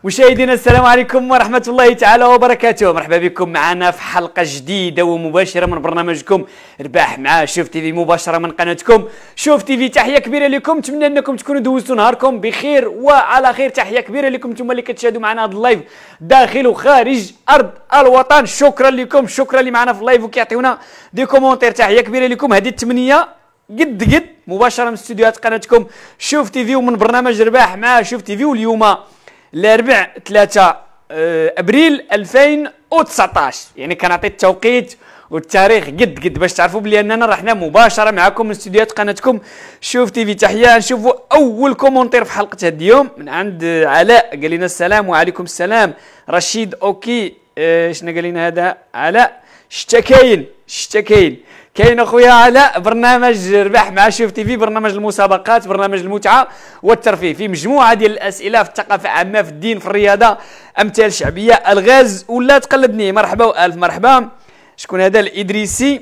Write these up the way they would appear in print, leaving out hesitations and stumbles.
مشاهدينا السلام عليكم ورحمة الله تعالى وبركاته. مرحبا بكم معنا في حلقة جديدة ومباشرة من برنامجكم رباح مع شوف تيفي، مباشرة من قناتكم شوف تيفي. تحية كبيرة لكم، نتمنى انكم تكونوا دوزتوا نهاركم بخير وعلى خير. تحية كبيرة لكم انتم اللي كتشاهدوا معنا هذا اللايف داخل وخارج ارض الوطن. شكرا لكم، شكرا اللي معنا في اللايف وكيعطيونا دي كومونتير. تحية كبيرة لكم. هذه التمنية قد مباشرة من استديوهات قناتكم شوف تيفي ومن برنامج رباح مع شوف تيفي. واليوم الاربع 3 ابريل 2019، يعني كنعطي التوقيت والتاريخ قد باش تعرفوا بلي اننا رحنا مباشره معكم من استديوهات قناتكم شوف تيفي. تحيه. نشوفوا اول كومونتير في حلقه هذا اليوم من عند علاء، قال لنا السلام وعليكم السلام. رشيد اوكي، شنو قال لنا هذا علاء؟ شتا كاين اخويا علاء. برنامج رباح مع شوف تيفي، برنامج المسابقات، برنامج المتعه والترفيه، في مجموعه ديال الاسئله في الثقافه العامه، في الدين، في الرياضه، امثال شعبيه، الغاز ولا تقلبني. مرحبا والف مرحبا. شكون هذا؟ الادريسي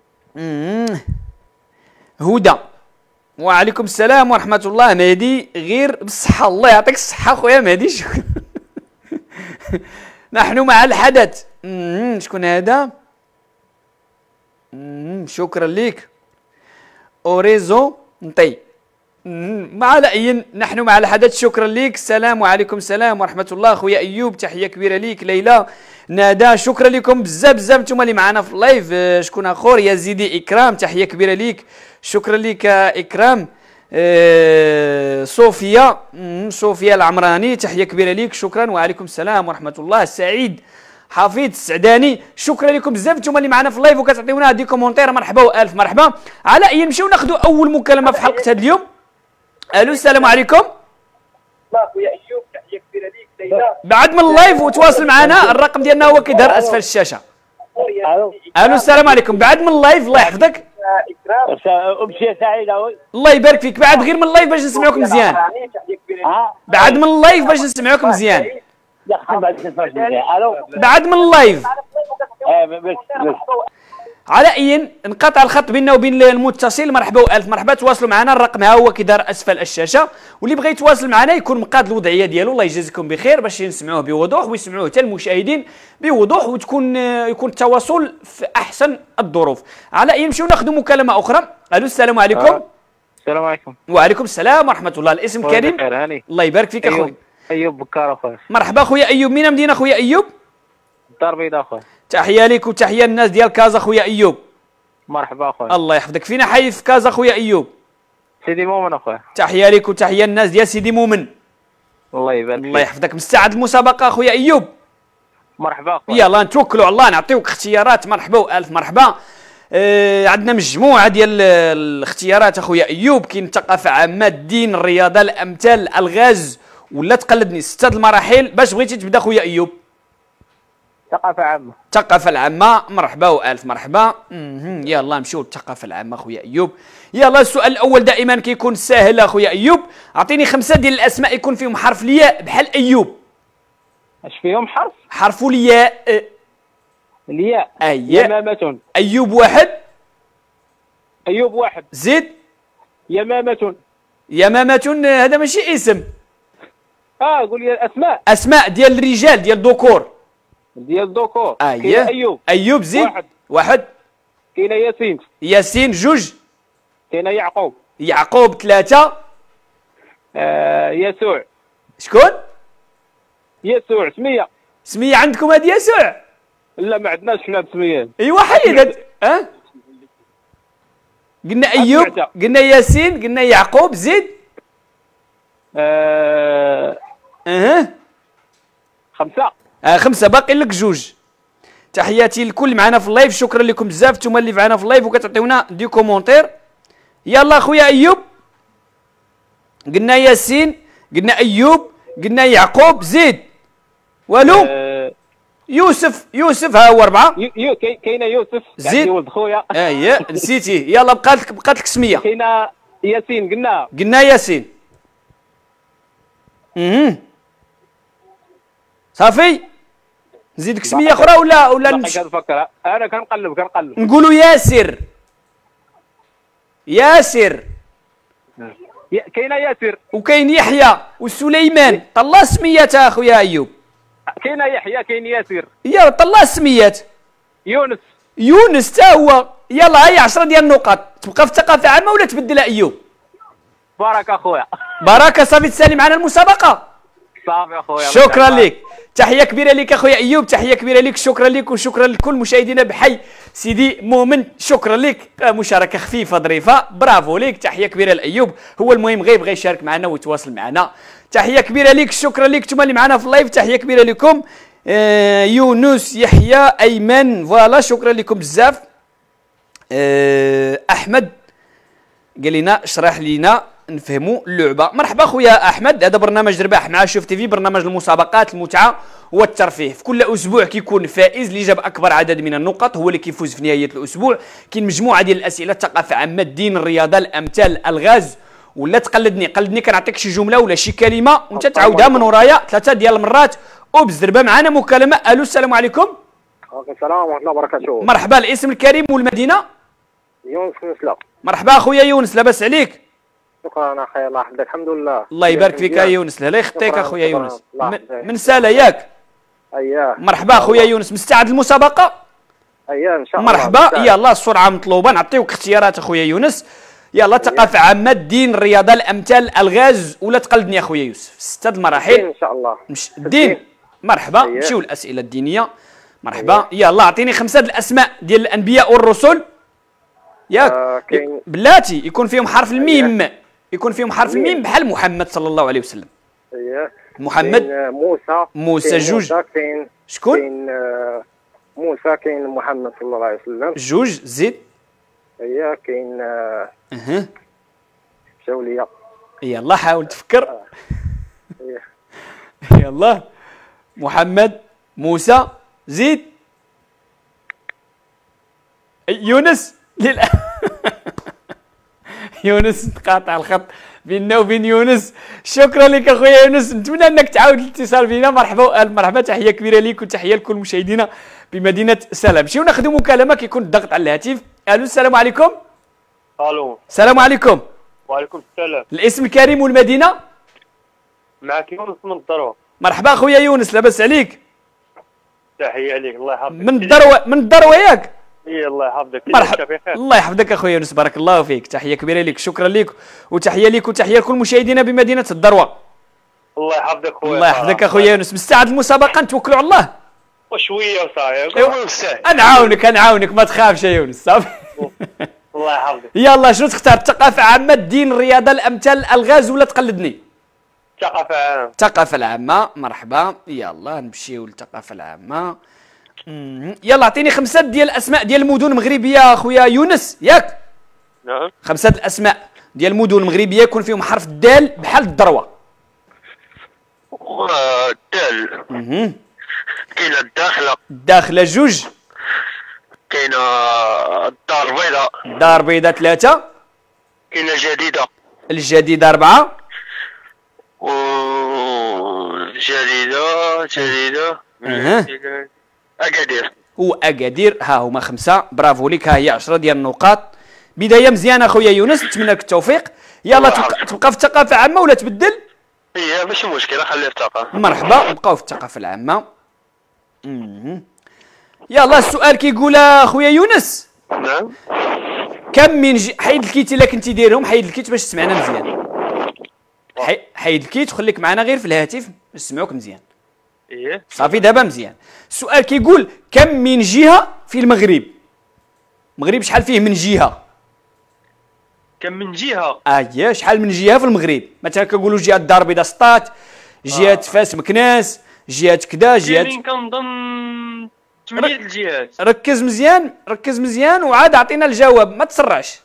هدى. وعليكم السلام ورحمه الله. مهدي غير بالصحه، الله يعطيك الصحه خويا مهدي. نحن مع الحدث. شكون هذا؟ شكرا لك اوريزو نطي. مع لأين نحن مع الحدث. شكرا لك. السلام وعليكم السلام ورحمه الله. خويا ايوب تحيه كبيره ليك. ليلى نادى شكرا لكم بزاف انتم اللي معنا في اللايف. شكون اخر؟ يزيدي اكرام تحيه كبيره ليك. شكرا لك اكرام. صوفيا العمراني تحيه كبيره ليك. شكرا وعليكم السلام ورحمه الله. سعيد حفيظ السعداني شكرا لكم بزاف نتوما اللي معنا في اللايف وكتعطيونا هذه كومونتير. مرحبا والف مرحبا. على اي نمشيو ناخذوا اول مكالمه في حلقه هذا اليوم. الو السلام عليكم. خويا ايوب تحيه كبيره ليك. ليلى بعد من اللايف وتواصل معنا، الرقم ديالنا هو كيظهر اسفل الشاشه. الو السلام عليكم. بعد من اللايف الله يحفظك. امشي سعيد. الله يبارك فيك. بعد غير من اللايف باش نسمعوك مزيان. بعد من اللايف باش نسمعوك مزيان. بعد من اللايف. على اي انقطع الخط بيننا وبين المتصل. مرحبا والف مرحبا. تواصلوا معنا، الرقم ها هو كيدار اسفل الشاشه، واللي بغى يتواصل معنا يكون مقاد الوضعيه ديالو. الله يجازيكم بخير باش نسمعوه بوضوح ويسمعوه حتى المشاهدين بوضوح، وتكون يكون التواصل في احسن الظروف. على اي نمشيو ناخذ مكالمه اخرى. الو السلام عليكم. السلام عليكم. وعليكم السلام ورحمه الله. الاسم كريم. الله يبارك فيك اخويا. ايوب بكار اخويا. مرحبا خويا ايوب. من مدينه خويا ايوب؟ الدار البيضاء اخويا. تحيه ليك وتحيه الناس ديال كازا خويا ايوب. مرحبا اخويا. الله يحفظك. فينا حي في كازا خويا ايوب؟ سيدي مؤمن اخويا. تحيه ليك وتحيه الناس ديال سيدي مؤمن. الله يبارك فيك. الله يحفظك. مستعد المسابقه خويا ايوب؟ مرحبا اخويا. يلا نتوكلوا على الله، نعطيوك اختيارات. مرحبا والف مرحبا. عندنا مجموعه ديال الاختيارات اخويا ايوب. كاين الثقافه عامه، الدين، الرياضه، الامثال، الغاز ولا تقلدني. 6 المراحل. باش بغيتي تبدا خويا ايوب؟ ثقافه عامه. الثقافه العامه. مرحبا والف مرحبا. يلا نمشيو للثقافه العامه خويا ايوب. يلا السؤال الاول دائما كيكون ساهل اخويا ايوب. اعطيني 5 ديال الاسماء يكون فيهم حرف الياء بحال ايوب. اش فيهم حرف؟ حرف الياء. الياء. يمامة. ايوب واحد. ايوب واحد. زيد. يمامة. هذا ماشي اسم. قول لي الاسماء. اسماء ديال الرجال، ديال الذكور. ديال الذكور. كاين ايوب زيد. واحد. كاين ياسين. جوج. كاين يعقوب 3. يسوع. شكون؟ يسوع. سميه عندكم هذه يسوع؟ لا ما عندناش حنا سميات. ايوا حيد. قلنا ايوب، قلنا ياسين، قلنا يعقوب. زيد. 5. 5. باقي لك جوج. تحياتي للكل معنا في اللايف. شكرا لكم بزاف نتوما اللي معنا في اللايف وكتعطيونا دي كومونتير. يلا خويا ايوب. قلنا ياسين، قلنا ايوب، قلنا يعقوب. زيد. والو. يوسف ها هو 4. كاين يوسف. زيد. ولد خويا. نسيتيه. يلا بقات لك سميه. كاين ياسين. قلنا ياسين. صافي. نزيدك سميه اخرى ولا نمشي؟ انا كنقلب. نقولوا ياسر. كاينه ياسر. وكاين يحيى وسليمان. طلع السميات اخويا ايوب. كاينه يحيى، كاين ياسر. يا طلع السميات. يونس. يونس تا هو. يلا هيا 10 ديال النقاط. تبقى في الثقافه عامه ولا تبدلها ايوب؟ بارك اخويا. بركه صافي تسالي معنا المسابقه. صافي اخويا. شكرا لك. تحيه كبيره لك اخويا ايوب، تحيه كبيره لك، شكرا لك وشكرا لكل مشاهدينا بحي سيدي مؤمن، شكرا لك. مشاركه خفيفه ظريفه، برافو لك، تحيه كبيره لايوب. هو المهم غير يبغى يشارك معنا ويتواصل معنا. تحيه كبيره لك، شكرا لك. انتم اللي معنا في اللايف تحيه كبيره لكم. يونس، يحيى، ايمن، فوالا شكرا لكم بزاف. احمد قال لنا اشرح لنا نفهموا اللعبه. مرحبا خويا احمد، هذا برنامج رباح مع شوف تي في، برنامج المسابقات، المتعه والترفيه. في كل اسبوع كيكون فائز اللي جاب اكبر عدد من النقط هو اللي كيفوز في نهايه الاسبوع. كاين مجموعه ديال الاسئله، الثقافه عامه، الدين، الرياضه، الامثال، الالغاز، ولا قلدني كنعطيك شي جمله ولا شي كلمه وانت تعاودها من ورايا 3 ديال المرات. وبز دربا معنا مكالمه. الو السلام عليكم. وعليكم السلام ورحمه الله وبركاته. مرحبا، الاسم الكريم والمدينه؟ يونس نسلا. مرحبا اخويا يونس، لاباس عليك؟ شكرا اخي، الله يحفظك. الحمد لله. الله يبارك فيك يا يونس، لا يخطيك شكراً، اخويا شكراً. يونس. الله يحفظك. من سالا ياك؟ اياه. مرحبا اخويا يونس، مستعد للمسابقه؟ اياه ان شاء الله. مرحبا. يلا السرعه مطلوبه، نعطيوك اختيارات اخويا يونس. يلا ثقافه عامه، الدين، الرياضه، الامثال، الالغاز، ولا تقلدني اخويا يوسف. 6 المراحل ان شاء الله. الدين. مرحبا، أيوه. نمشيو الاسئله الدينيه. مرحبا. يلا اعطيني 5 الاسماء ديال الانبياء والرسل. ياك كاين بلاتي يكون فيهم حرف الميم، يكون فيهم حرف الميم بحال محمد صلى الله عليه وسلم. اياه. محمد. كاين موسى كاين جوج. كاين شكون؟ كاين موسى، كاين محمد صلى الله عليه وسلم. جوج زيد. اياه. كاين اها شاوليه. يلا حاول تفكر. اياه. يلا محمد، موسى، زيد. يونس. يونس تقاطع الخط بيننا وبين يونس. شكرا لك اخويا يونس، نتمنى انك تعاود الاتصال بنا. مرحبا، تحيه كبيره ليك وتحيه لكل مشاهدينا بمدينه سلا. نمشيو ناخذ مكالمه كيكون الضغط على الهاتف. الو السلام عليكم. الو. السلام عليكم. وعليكم السلام. الاسم الكريم والمدينه؟ معك يونس من الدروه. مرحبا اخويا يونس، لاباس عليك؟ تحيه عليك، الله يحفظك. من الدروه ياك؟ اي الله يحفظك. مرحبا، الله يحفظك اخويا يونس، بارك الله فيك. تحيه كبيره لك، شكرا لك وتحيه لك وتحيه لكل مشاهدينا بمدينه الدروه. الله يحفظك خويا. الله يحفظك اخويا يونس. مستعد المسابقه؟ نتوكلوا على الله. وشويه وصاير. نعاونك ما تخافش يا يونس، صافي. الله يحفظك. يلا شنو تختار؟ الثقافه عامه، الدين، الرياضه، الامثال، الالغاز، ولا تقلدني؟ ثقافه عامه. الثقافه العامه. مرحبا. يلا نمشيو للثقافه العامه. يلا اعطيني 5 ديال الاسماء ديال المدن المغربيه اخويا يونس، ياك؟ نعم. 5 الاسماء ديال المدن المغربيه يكون فيهم حرف الدال بحال الذروه. الدال. كاينه الداخله جوج. كاينه الدار البيضاء. الدار البيضاء 3. كاينه الجديده 4. جديده. أكادير. وأكادير. ها هما 5. برافو لك، ها هي 10 ديال النقاط. بداية مزيانة أخويا يونس، نتمنى لك التوفيق. يلا تبقى في الثقافة العامة ولا تبدل؟ إيه ماشي مشكلة، خليها في الثقافة. مرحبا، نبقاو في الثقافة العامة. يلا السؤال كيقول أخويا يونس. نعم. كم من حيد الكيت إلا كنتي دايرهم، حيد الكيت باش تسمعنا مزيان. حيد الكيت وخليك معنا غير في الهاتف باش نسمعوك مزيان. إيه. صافي دابا مزيان. السؤال كيقول كم من جهة في المغرب؟ المغرب شحال فيه من جهة؟ كم من جهة؟ شحال من جهة في المغرب؟ مثلا كنقولوا جهة الدار البيضاء سطات، جهة فاس مكناس، جهة كذا، جهة. كنظن 8 الجهات. ركز مزيان وعاد اعطينا الجواب، ما تسرعش.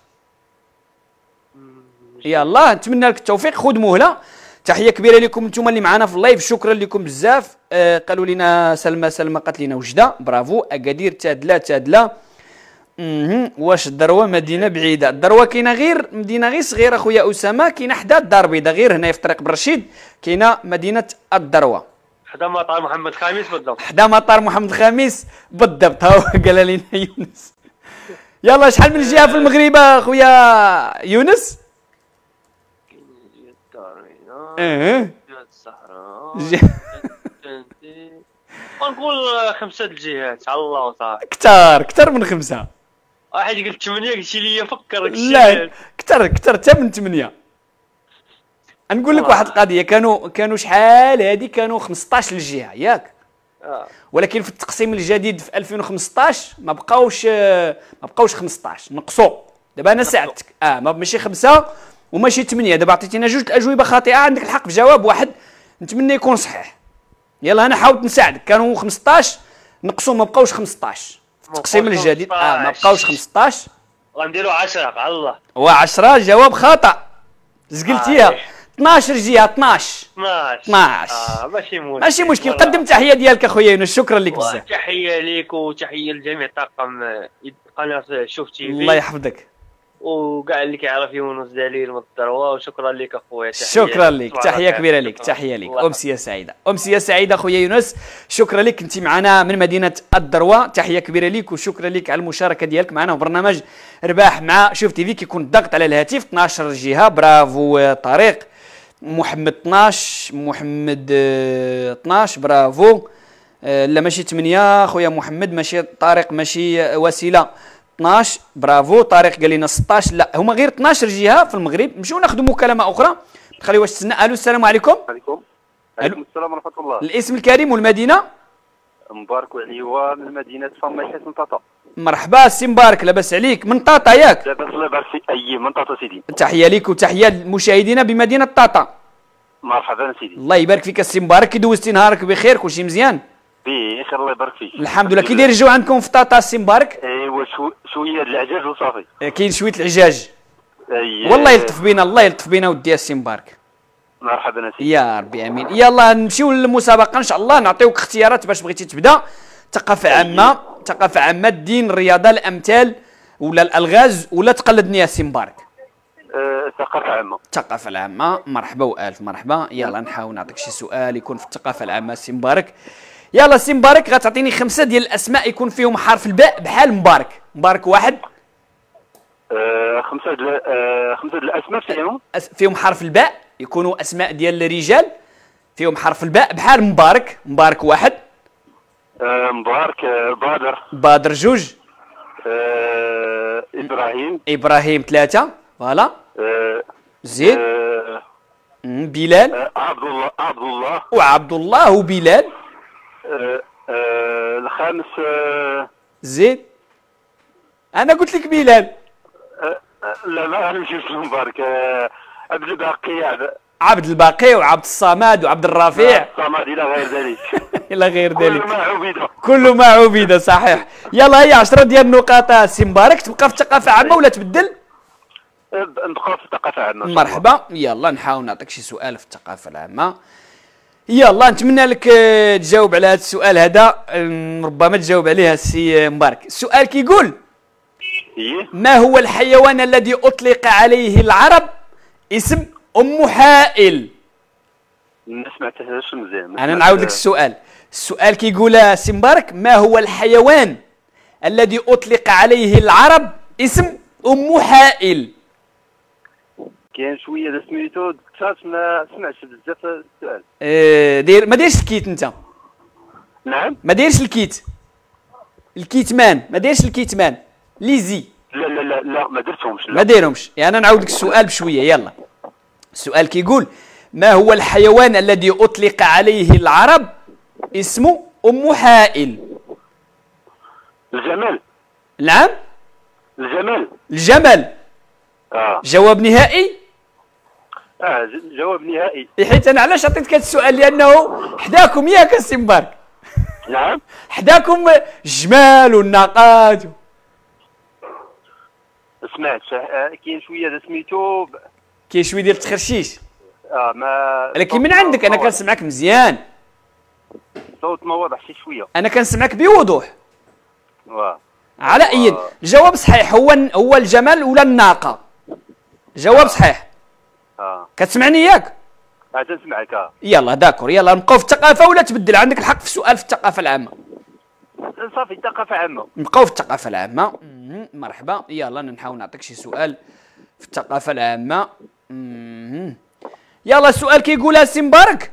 يلا نتمنى لك التوفيق، خذ مهلة. تحيه كبيره لكم انتم اللي معنا في اللايف، شكرا لكم بزاف. قالوا لنا سلمى قالت لنا وجده، برافو. اكادير تادله. واش الدروه مدينه بعيده؟ الدروه كاينه غير مدينه غير صغيره اخويا اسامه، كاينه حدا الدار البيضاء غير هنا في طريق برشيد كاينه مدينه الدروه، حدا مطار محمد خامس بالضبط. حدا مطار محمد خامس بالضبط. ها هو قال لنا يونس. يلا شحال من جهه في المغرب اخويا يونس؟ الجهات الصحراء ونقول 5 الجهات على الله وصافي. كتار من 5. واحد قلت 8 قلتي لي فكر لا كتر حتى من 8. نقول لك واحد القضيه، كانوا شحال هذه، كانوا 15 الجهه ياك، ولكن في التقسيم الجديد في 2015 ما بقاوش 15، نقصوا. دابا انا ساعدتك ماشي 5 وماشي 8، دابا عطيتينا جوج الاجوبه خاطئه، عندك الحق في جواب واحد نتمنى يكون صحيح. يلا انا حاولت نساعدك، كانوا 15 نقصوا ما بقاوش 15 في التقسيم الجديد، ما بقاوش 15 غنديروا 10 على الله. و10 جواب خطا، زقلتيها. 12 جهه 12 ماشي مشكل. قدم تحيه ديالك اخويا يونس، شكرا لك بزاف. تحيه ليك وتحيه لجميع طاقم قناه شوف تي في. الله يحفظك وكاع اللي كيعرف يونس دليل من الثروه، وشكرا لك اخويا. شكرا لك، تحيه كبيره لك، تحيه لك. امسيه سعيده، امسيه سعيده اخويا يونس، شكرا لك. انت معنا من مدينه الذروه، تحيه كبيره لك وشكرا لك على المشاركه ديالك معنا في برنامج رباح مع شوف تي في. كيكون الضغط على الهاتف 12 جهه. برافو طريق محمد 12 محمد 12 برافو. لا ماشي 8 خويا محمد، ماشي طارق، ماشي وسيله 12 برافو. طارق قال لنا 16، لا هما غير 12 جهه في المغرب. نمشيو ناخذ مكالمه اخرى، خلي واش تسنى. الو السلام عليكم. عليكم السلام ورحمه الله. الاسم الكريم والمدينه؟ مبارك وعليوه من مدينه فميحيت من طاطا. مرحبا سي مبارك، لاباس عليك؟ من طاطا ياك؟ لاباس الله يبارك فيك. اي من طاطا سيدي. تحيه ليك وتحيه لمشاهدينا بمدينه طاطا. مرحبا سيدي. الله يبارك فيك السي مبارك، كي دوزتي نهارك بخير؟ كلشي مزيان؟ بخير الله يبارك فيك. الحمد لله. كي داير الجو عندكم في طاطا السي مبارك؟ ايوا شويه العجاج وصافي. كاين شويه العجاج. اييه والله يلطف بينا، الله يلطف بينا ودي السي مبارك. مرحبا سيدي. يا ربي امين. يلا نمشيو للمسابقه ان شاء الله، نعطيوك اختيارات باش بغيتي تبدا. ثقافه عامه، ثقافه عامه، الدين، الرياضه، الامثال ولا الالغاز ولا تقلدني يا سي مبارك؟ ثقافه عامه. الثقافه العامه. مرحبا والف مرحبا. يلا نحاول نعطيك شي سؤال يكون في الثقافه العامه سي مبارك. يلا سي مبارك غتعطيني 5 ديال الاسماء يكون فيهم حرف الباء بحال مبارك. مبارك واحد. 5 ديال الاسماء فيهم حرف الباء، يكونوا اسماء ديال الرجال فيهم حرف الباء بحال مبارك. مبارك واحد. مبارك بادر جوج. ابراهيم 3. فوالا. زيد. بلال. عبد الله وعبد الله وبلال. الخامس زيد. انا قلت لك بلال. لا ما نمشيش لمبارك. عبد الباقي عبد الباقي وعبد الصمد وعبد الرفيع. الصمد الى غير ذلك. الى غير ذلك. كل ما عبيده صحيح. يلا هي 10 ديال النقاط سي مبارك. تبقى في الثقافه عامه ولا تبدل؟ نبقى في الثقافه عامه. مرحبا. يلا نحاول نعطيك شي سؤال في الثقافه العامه. يلا نتمنى لك تجاوب على هذا السؤال هذا، ربما تجاوب عليه السي مبارك. السؤال كيقول ما هو الحيوان الذي أطلق عليه العرب اسم أم حائل؟ ما سمعتهاش مزيان. أنا نعاود لك السؤال. السؤال كيقول سي مبارك ما هو الحيوان الذي أطلق عليه العرب اسم أم حائل؟ كاين شويه د سميتو ما سمعتش بزاف السؤال. دير ما ديرش الكيت انت. نعم ما ديرش الكيت. الكيتمان ما ديرش الكيتمان. ليزي. لا ما درتهمش. ما ديرهمش. يعني انا نعاود لك السؤال بشويه. يلا السؤال كيقول ما هو الحيوان الذي اطلق عليه العرب اسمه ام حائل؟ الجمل. نعم الجمل. جواب نهائي. جواب نهائي. حيت انا علاش عطيتك هذا السؤال لانه حداكم ياك السي مبارك. نعم حداكم الجمال والناقات. سمعت كاين شويه د سميتو. كاين شويه ديال التخرشيش. ما ولكن من عندك انا كنسمعك مزيان. الصوت ما واضح شي شويه. انا كنسمعك بوضوح. على اي الجواب صحيح هو الجمل ولا الناقه؟ جواب صحيح. كتسمعني ياك؟ تنسمعك. يلا داكور. يلا نبقاو في الثقافه ولا تبدل؟ عندك الحق في السؤال في الثقافه العامه. صافي الثقافه عامه. نبقاو في الثقافه العامه. مرحبا. يلا نحاول نعطيك شي سؤال في الثقافه العامه. يلا السؤال كيقول السي مبارك.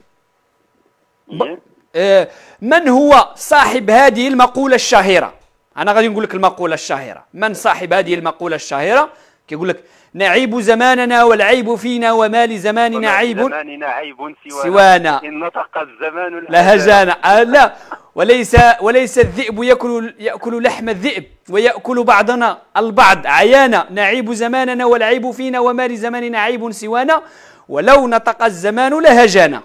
من هو صاحب هذه المقولة الشهيرة؟ أنا غادي نقول لك المقولة الشهيرة. من صاحب هذه المقولة الشهيرة؟ كيقول لك نعيب زماننا والعيب فينا وما لزماننا عيب سوانا إن نطق الزمان لهجانا. لا، وليس الذئب يأكل لحم الذئب ويأكل بعضنا البعض عيانا. نعيب زماننا والعيب فينا وما لزماننا عيب سوانا ولو نطق الزمان لهجانا.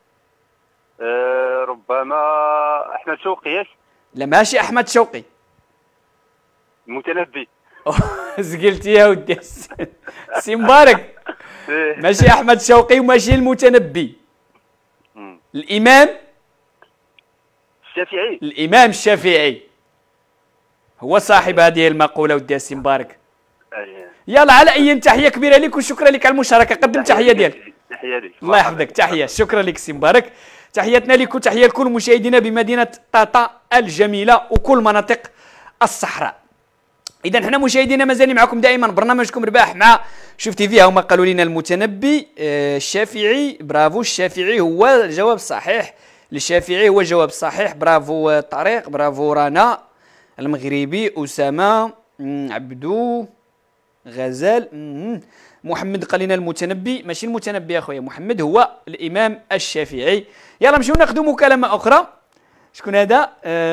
ربما أحمد شوقي. ياك؟ لا ماشي أحمد شوقي. المتنبي. زقلتي يا ودي سي مبارك. ماشي أحمد شوقي وماشي المتنبي. الإمام الشافعي. الإمام الشافعي هو صاحب هذه المقولة ودي سي مبارك. يلا على أي تحية كبيرة لك وشكرا لك على المشاركة. قدم تحية ديالك. تحية لك. الله يحفظك. تحية، شكرا لك سي مبارك. تحياتنا لك وتحية لكل مشاهدينا بمدينة طاطا الجميلة وكل مناطق الصحراء. إذا حنا مشاهدينا مازال معكم دائما برنامجكم رباح مع شوف تي في. هما قالوا لنا المتنبي الشافعي. برافو، الشافعي هو الجواب الصحيح. الشافعي هو الجواب الصحيح. برافو طريق، برافو رنا المغربي، أسامة، عبدو، غزال، محمد قال لنا المتنبي. ماشي المتنبي اخويا، محمد هو الامام الشافعي. يلا نمشيو ناخذوا مكالمه اخرى. شكون هذا؟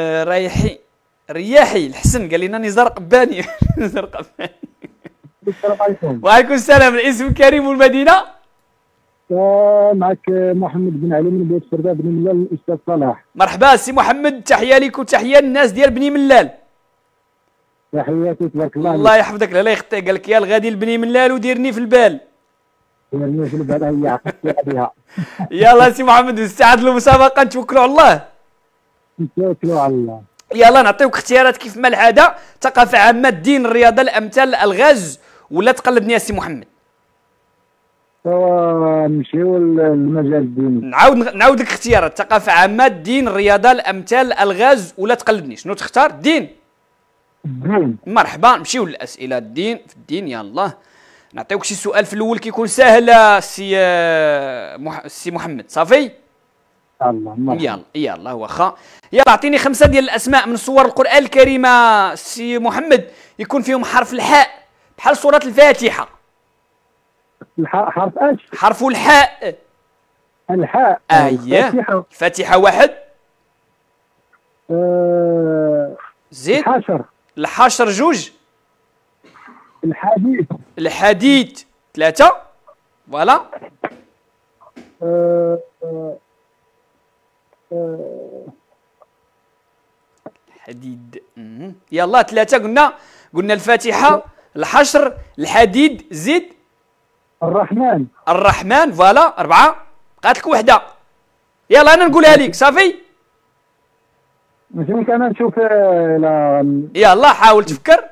رياحي الحسن قال لنا نزار قباني. نزار قباني. السلام عليكم. وعليكم السلام. الاسم كريم والمدينه؟ معك محمد بن علي من بيت فردا بن ملال الاستاذ صلاح. مرحبا سي محمد، تحيه لك وتحيه للناس ديال بني ملال. تحياتي تبارك الله. الله يحفظك. لا يخطي، قال لك يا الغادي لبني ملال وديرني في البال. ديرني في البال هي عقلتي بها. يلا سي محمد مستعد للمسابقه، نتوكلوا على الله. نتوكلوا على الله. يلا نعطيوك اختيارات كيف ما العاده. ثقافه عامه، الدين، الرياضه، الامثال، الغاز، ولا تقلدني يا سي محمد؟ نمشيو للمجال الديني. نعاود لك اختيارات. ثقافه عامه، الدين، الرياضه، الامثال، الغاز، ولا تقلدني. شنو تختار؟ الدين. الدين. مرحبا، نمشيو للاسئله. الدين في الدين. يلا نعطيوك شي سؤال في الاول كيكون ساهل سي محمد. صافي الله مرحبا. يلا واخا. يلا اعطيني 5 ديال الاسماء من صور القران الكريم سي محمد يكون فيهم حرف الحاء بحال سوره الفاتحه. حرف اش؟ حرف الحاء. الحاء. اييه. الفاتحه واحد. زيد. الحشر جوج. الحديد 3. فوالا. الحديد. يلا 3 قلنا الفاتحة، الحشر، الحديد، زيد. الرحمن فوالا 4. بقات لك وحدة. يلا أنا نقولها لك. صافي. ممكن أنا نشوف. يلا حاول تفكر.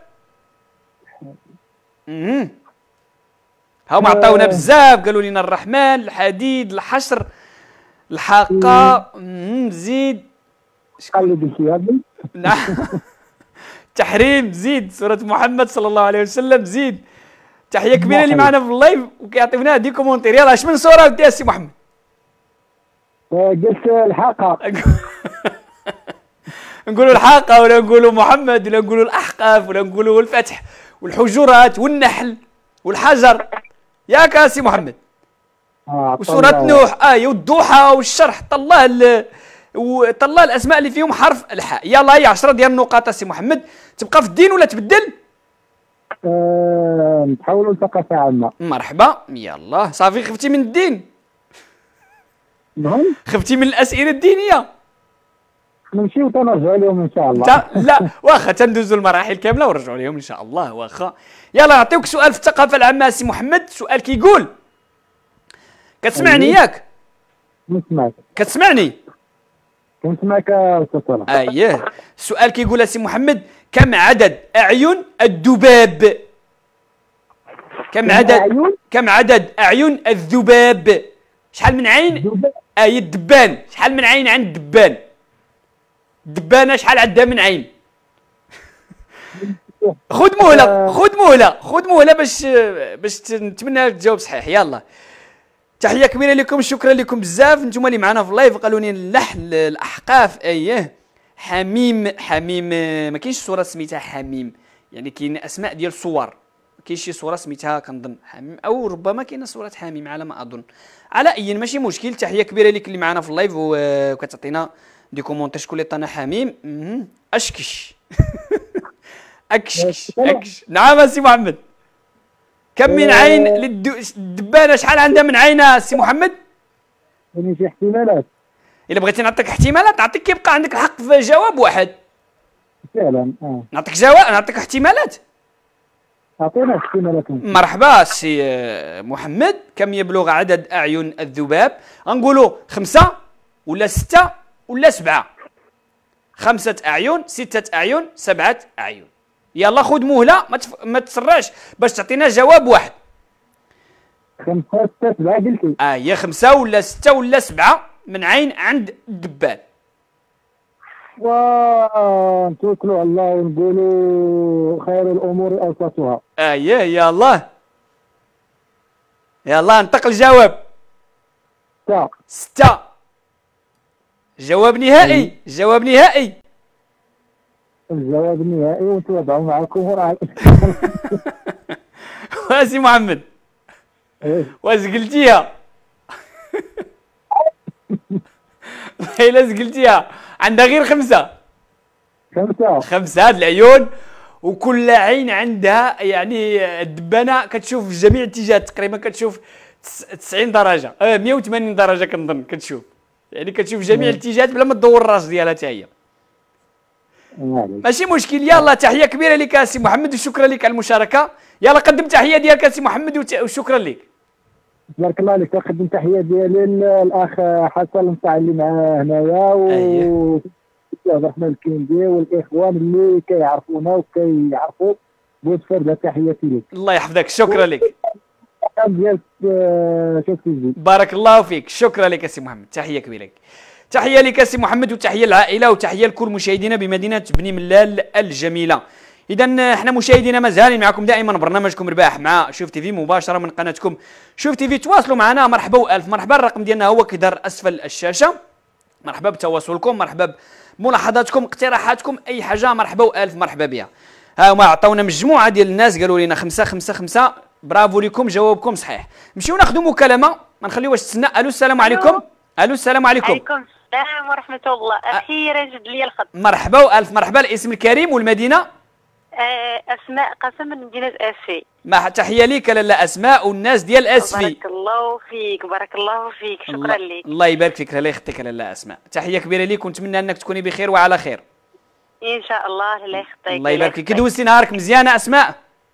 هاهم عطاونا بزاف، قالوا لنا الرحمن، الحديد، الحشر، الحاقة، زيد. شحال اللي قلتي هذا؟ نعم. تحريم، زيد. سورة محمد صلى الله عليه وسلم، زيد. تحية كبيرة اللي معنا في اللايف وكيعطيونا دي كومونتير. يلا اش من سورة ودي السي محمد؟ قلت الحاقة. نقولوا الحاقة ولا نقولوا محمد ولا نقولوا الأحقاف ولا نقولوا الفتح والحجرات والنحل والحجر. ياك سي محمد. وسورة نوح والضحى والشرح. طلع الاسماء اللي فيهم حرف الحاء. يلا هي 10 ديال النقاط سي محمد. تبقى في الدين ولا تبدل؟ نحاولوا ثقافة عامة. مرحبا. يلا صافي. خفتي من الدين؟ نعم. خفتي من الاسئله الدينيه؟ نمشيو تنرجعوا لهم ان شاء الله. لا واخا تندوزوا المراحل كامله ونرجعوا لهم ان شاء الله. واخا. يلا نعطيوك سؤال في الثقافه العامه سي محمد. سؤال كيقول، كتسمعني ياك؟ نسمعك. كتسمعني؟ كنسمعك استاذ صلاح. اييه. السؤال كيقول سي محمد، كم عدد اعين الذباب؟ كم عدد اعين الذباب؟ شحال من عين؟ الدبان. شحال من عين عند الدبان؟ الدبانه شحال عندها من عين؟ خذ مهله باش نتمنى تجاوب صحيح. يلا تحيه كبيره لكم، شكرا لكم بزاف. نتوما اللي معنا في اللايف قالوا لي اللحن الاحقاف. اييه حميم ما كاينش صوره سميتها حميم، يعني كاين اسماء ديال صور، ما كاينش شي صوره سميتها كنظن حميم، او ربما كاينه صوره حميم على ما اظن. على اي ماشي مشكل، تحيه كبيره لك اللي معنا في اللايف وكتعطينا دي كومونتير شكون اللي عطانا حميم. اشكش اكشكش. نعم سي محمد. كم من عين للدبانه؟ شحال عندها من عين سي محمد؟ يعني في احتمالات. الا بغيتي نعطيك احتمالات نعطيك، كيبقى عندك الحق في جواب واحد. فعلا نعطيك جواب، نعطيك احتمالات. اعطينا احتمالات. مرحبا سي محمد. كم يبلغ عدد اعين الذباب؟ غنقولوا 5 ولا 6 ولا 7؟ 5 أعين، 6 أعين، 7 أعين. يلا خذ مهله، ما تسرعش باش تعطينا جواب واحد. 5 6 7 قلتي؟ هي 5 ولا 6 ولا 7 من عين عند الدبان. نتوكلوا على الله ونقولوا خير الامور اوسطها. يلا انطق الجواب. 6. جواب نهائي. جواب نهائي. الجواب النهائي ونتوضعوا مع الجمهور. واسي محمد واش قلتيها؟ الا قلتيها عندها غير 5 هاد العيون، وكل عين عندها يعني الدبانه كتشوف في جميع الاتجاهات تقريبا، كتشوف 90 درجه 180 درجه كنظن كتشوف، يعني كتشوف جميع الاتجاهات بلا ما تدور الراس ديالها حتى هي. ماشي مشكل. يلا تحيه كبيره لك سي محمد وشكرا لك على المشاركه. يلا قدم تحيه ديالك سي محمد وشكرا لك. بارك الله عليك. كنقدم تحيه ديالي للاخ حسن المطاع اللي معاه هنايا عبد الرحمن الكندي والاخوان اللي كيعرفونا وكيعرفوا بوتفرده. تحياتي لك. الله يحفظك. شكرا لك. ديال بارك الله فيك. شكرا لك سي محمد. تحيه كبيره لك. تحيه لك سي محمد وتحيه للعائله وتحيه لكل مشاهدينا بمدينه بني ملال الجميله. اذا احنا مشاهدينا مازالين معكم دائما برنامجكم رباح مع شوف تي في مباشره من قناتكم شوف تي في. تواصلوا معنا. مرحبا والف مرحبا. الرقم ديالنا هو كيدار اسفل الشاشه. مرحبا بتواصلكم، مرحبا بملاحظاتكم، اقتراحاتكم، اي حاجه مرحبا والف مرحبا بها. ها هما عطاونا مجموعه ديال الناس قالوا لنا 5 5 5. برافو لكم، جوابكم صحيح. نمشيو ناخذوا مكالمه ما نخليوهاش تسنى. الو السلام عليكم. الو السلام عليكم. وعليكم السلام ورحمه الله. اخيرا جد لي الخط. مرحبا والف مرحبا. الاسم الكريم والمدينه؟ اسماء قسم من مدينه اسفي. ما تحيه ليك لاله اسماء والناس ديال اسفي. بارك الله فيك. بارك الله فيك. شكرا لك. الله يبارك فيك. الله يخطيك لاله اسماء. تحيه كبيره ليك ونتمنى انك تكوني بخير وعلى خير. ان شاء الله. الله يخطيك. الله يبارك فيك. كدوزتي نهارك مزيانه اسماء؟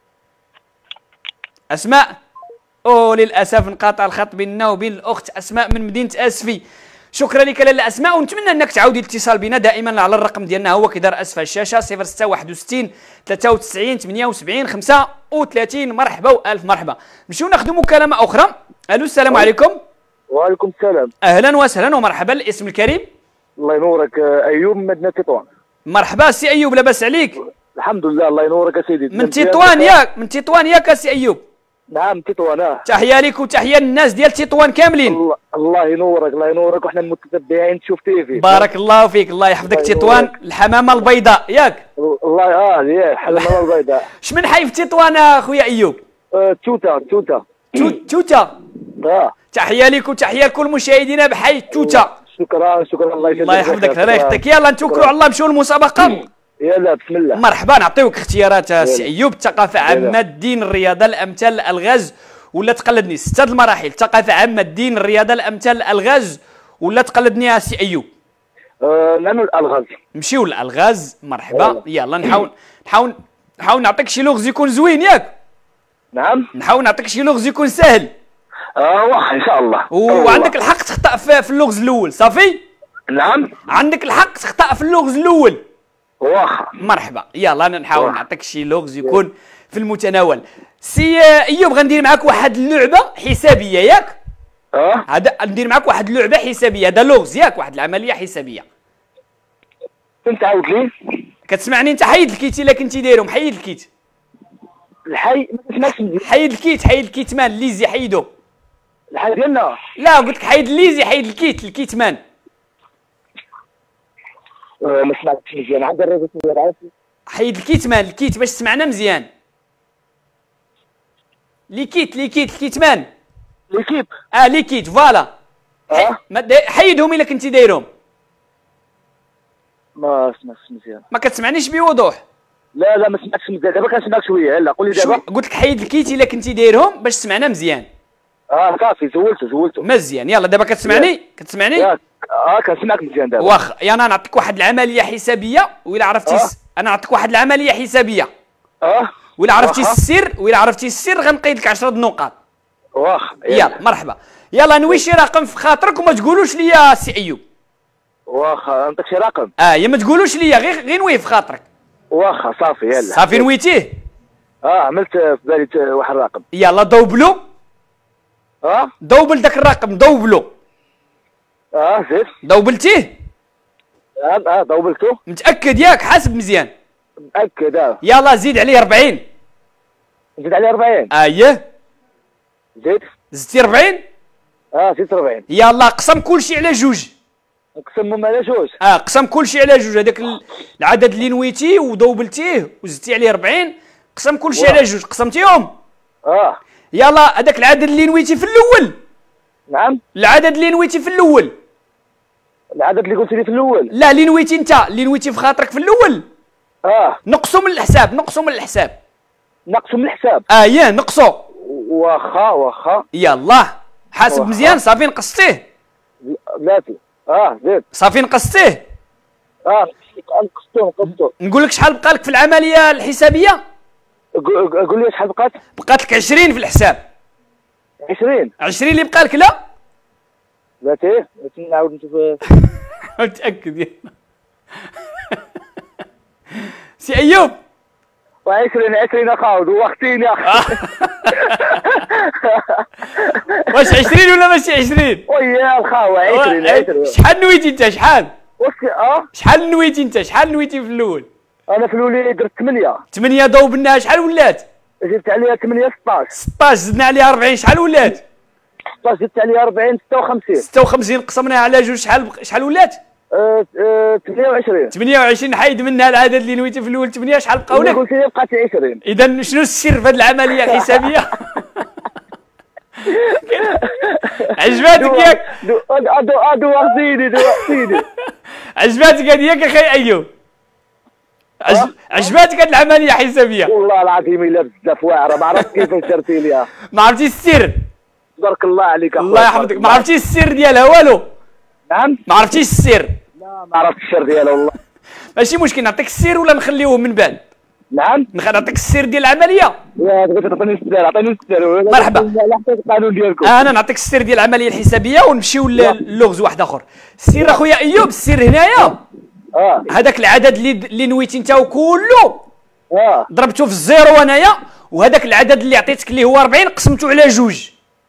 اسماء للاسف انقطع الخط بيننا وبين الاخت اسماء من مدينه اسفي. شكرا لك لاله اسماء ونتمنى انك تعاودي الاتصال بنا دائما على الرقم ديالنا هو كيدار اسفل الشاشه 0661 93 78 35. مرحبا والف مرحبا. نمشيو ناخذ مكالمه اخرى. الو السلام عليكم. وعليكم السلام. اهلا وسهلا ومرحبا. الاسم الكريم؟ الله ينورك. ايوب من مدينه تطوان. مرحبا سي ايوب. لاباس عليك؟ الحمد لله. الله ينورك يا سيدي. من تطوان ياك؟ من تطوان ياك سي ايوب؟ نعم تطوان. تحيه لك وتحيه للناس ديال تطوان كاملين. الله ينورك. الله ينورك. وحنا المتتبعين تشوف تي في. بارك الله فيك. الله يحفظك. تطوان الحمامه البيضاء ياك؟ الله ياه الحمامه البيضاء. شمن حي في تطوان اخويا ايوب؟ توتا. توتا. تحيه لك وتحيه لكل مشاهدينا بحي توتا. شكرا الله يسلمك. الله يحفظك. الله يخطيك. يلا نتوكلوا على الله نمشيو للمسابقه. يلا بسم الله. مرحبا. نعطيوك اختيارات سي ايوب. الثقافه عامه، الدين، الرياضه، الامثال، الالغاز ولا تقلدني؟ 6 المراحل. ثقافه عامه، الدين، الرياضه، الامثال، الالغاز ولا تقلدني يا سي ايوب؟ نعمل الالغاز. نمشيو للالغاز. مرحبا. يلا نحاول نعطيك شي لغز يكون زوين ياك؟ نعم. نحاول نعطيك شي لغز يكون سهل. واخا ان شاء الله. وعندك الحق تخطأ في اللغز الاول. صافي؟ نعم. عندك الحق تخطأ في اللغز الاول. واخا. مرحبا. يلا انا نحاول نعطيك شي لغز يكون في المتناول. سي ايوب غندير معاك واحد اللعبه حسابيه ياك؟ هذا ندير معاك واحد اللعبه حسابيه. هذا لغز ياك؟ واحد العمليه حسابيه. انت عاود لي. كتسمعني انت؟ حيد الكيت الا كنتي دايرهم. حيد الكيت. ما سمعتش. حيد الكيت. حيد الكيتمان الليزي حيدو. الحال ديالنا لا قلت لك حيد الليزي، حيد الكيتمان. ما سمعتش مزيان، عاد الريزو ديال عارفي. حيد الكيتمان، الكيت باش تسمعنا مزيان. الكيتمان. ليكيب. ليكيت فوالا. حيدهم الا كنتي دايرهم. ما سمعتش مزيان. ما كتسمعنيش بوضوح. لا ما سمعتش مزيان، دابا كنسمعك شويه. لا قول لي دابا. قلت لك حيد الكيت الا كنتي دايرهم باش تسمعنا مزيان. صافي زولته مزيان. يلا دابا كتسمعني؟ كنسمعك مزيان دابا. واخا انا نعطيك واحد العمليه حسابيه وإلا عرفتي انا نعطيك واحد العمليه حسابيه. وإلا عرفتي السر غنقيد لك 10 النقاط. واخا يلا مرحبا. يلا نوي شي رقم في خاطرك وما تقولوش ليا سي ايوب. واخا نعطيك شي رقم. يا ما تقولوش ليا، غير نوي في خاطرك. واخا صافي يلا. صافي نويتيه؟ عملت في بالي واحد الرقم. يلا دوبلو. دوبل داك الرقم، دوبلو. زيد. دوبلتيه؟ دوبلتو. متأكد ياك؟ حاسب مزيان. متأكد. يلا زيد عليه 40. زيد عليه 40. اييه. زيد. زدتي 40؟ زدت 40. يلا قسم كلشي على جوج. نقسمهم على جوج. قسم كلشي على جوج. هذاك العدد اللي نويتيه ودوبلتيه وزدتي عليه 40 قسم كلشي على جوج. قسمتيهم؟ يلا هذاك العدد اللي نويتي في الاول. نعم. العدد اللي نويتي في الاول. العدد اللي قلت لي في الاول. لا اللي نويتي انت، اللي نويتي في خاطرك في الاول. نقصوا من الحساب. نقصوا من الحساب. ياه نقصوا. واخا. يلا حاسب مزيان. صافي نقصتيه. بلاتي. زيد. صافي نقصتيه. نقصتو. نقول لك شحال بقى لك في العمليه الحسابيه؟ قول لي شحال بقات لك 20 في الحساب. 20 اللي بقى لك. لا بلاتي نعاود نشوف. متاكد سي ايوب؟ 20 اخا دوختيني اخي. واش 20 ولا ماشي 20؟ ويا الخاوه 20. شحال نويتي انت؟ شحال نويتي انت؟ شحال نويتي في الاول؟ انا في الاول درت 8 دوبناها. شحال ولات؟ زدت عليها 8 16 زدنا عليها 40. شحال ولات؟ 16 زدت عليها 40 56 قسمناها على جوج. شحال ولات؟ 28 حيد منها العدد اللي نويتي في الاول 8. شحال بقاو لك؟ قلت لي بقات 20. اذا شنو السر في هذه العمليه الحسابيه؟ عجباتك ياك؟ دوختيني. عجباتك هذه ياك اخي ايوب؟ عجباتك هذه العمليه الحسابيه؟ والله العظيم الا بزاف واعره. ما عرفت كيفاش درتي ليها. ما عرفتي السر؟ بارك الله عليك اخويا. الله يحفظك. ما عرفتيش السر ديالها والو؟ نعم. ما عرفتيش السر؟ لا ما عرفتش السر ديالها والله. ماشي مشكل، نعطيك السر ولا نخليوه من بعد؟ نعم. نعطيك السر ديال العمليه. بغيت تعطيني السر. عطيني السر. مرحبا. لا حتى القانون ديالكم. انا نعطيك السر ديال العمليه الحسابيه ونمشيو للغز واحد اخر. السر اخويا ايوب، السر هنايا هذاك العدد اللي نويتي انت وكله ضربته في الزيرو انايا، وهذاك العدد اللي عطيتك اللي هو 40 قسمته على جوج.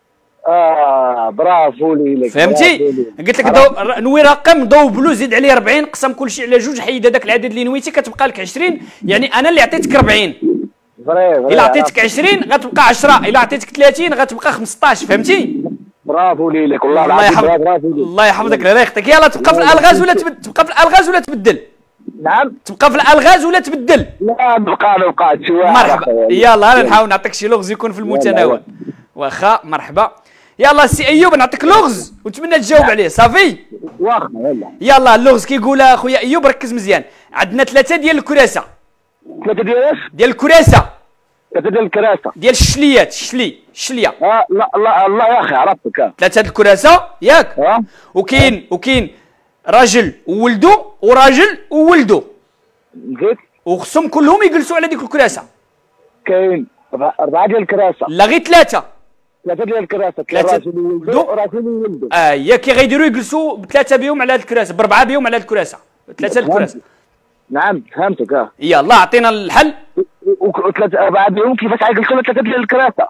برافو ليك. فهمتي؟ قلت لك نوي رقم دوبلو زيد عليه 40 قسم كلشي على جوج، حيد هذاك العدد اللي نويتي كتبقى لك 20. يعني انا اللي عطيتك 40. الا عطيتك 20 غتبقى 10. الا عطيتك 30 غتبقى 15. فهمتي؟ برافو ليك والله العظيم. الله يحفظك. الله يخطيك. يلا تبقى في الالغاز ولا تبدل؟ نعم. تبقى في الالغاز ولا تبدل؟ لا نبقى شويه. مرحبا. يلا انا نحاول نعطيك شي لغز يكون في المتناول. واخا مرحبا. يلا سي ايوب نعطيك لغز ونتمنى تجاوب عليه. صافي؟ واخا يلا اللغز كيقول اخويا ايوب ركز مزيان. عندنا 3 ديال الكراسه. 3 ديال اش؟ ديال الكراسه. 3 ديال الكراسه. ديال الشليات. الشليه. لا الله يا اخي عرفتك. 3 د الكراسه ياك؟ وكاين راجل وولدو وراجل وولدو. زيد. وخصهم كلهم يجلسوا على ديك الكراسه. كاين 4 ديال الكراسه. لا غير 3 ديال الكراسه. راجل وولدو. كي غيديروا يجلسوا ب3 بهم على هذه الكراسه، ب4 بهم على هذه الكراسه. 3 الكراسه. نعم فهمتك. يلا عطينا الحل. وثلاثة 4 بهم كيفاش غيجلسوا 3 ديال الكراسه؟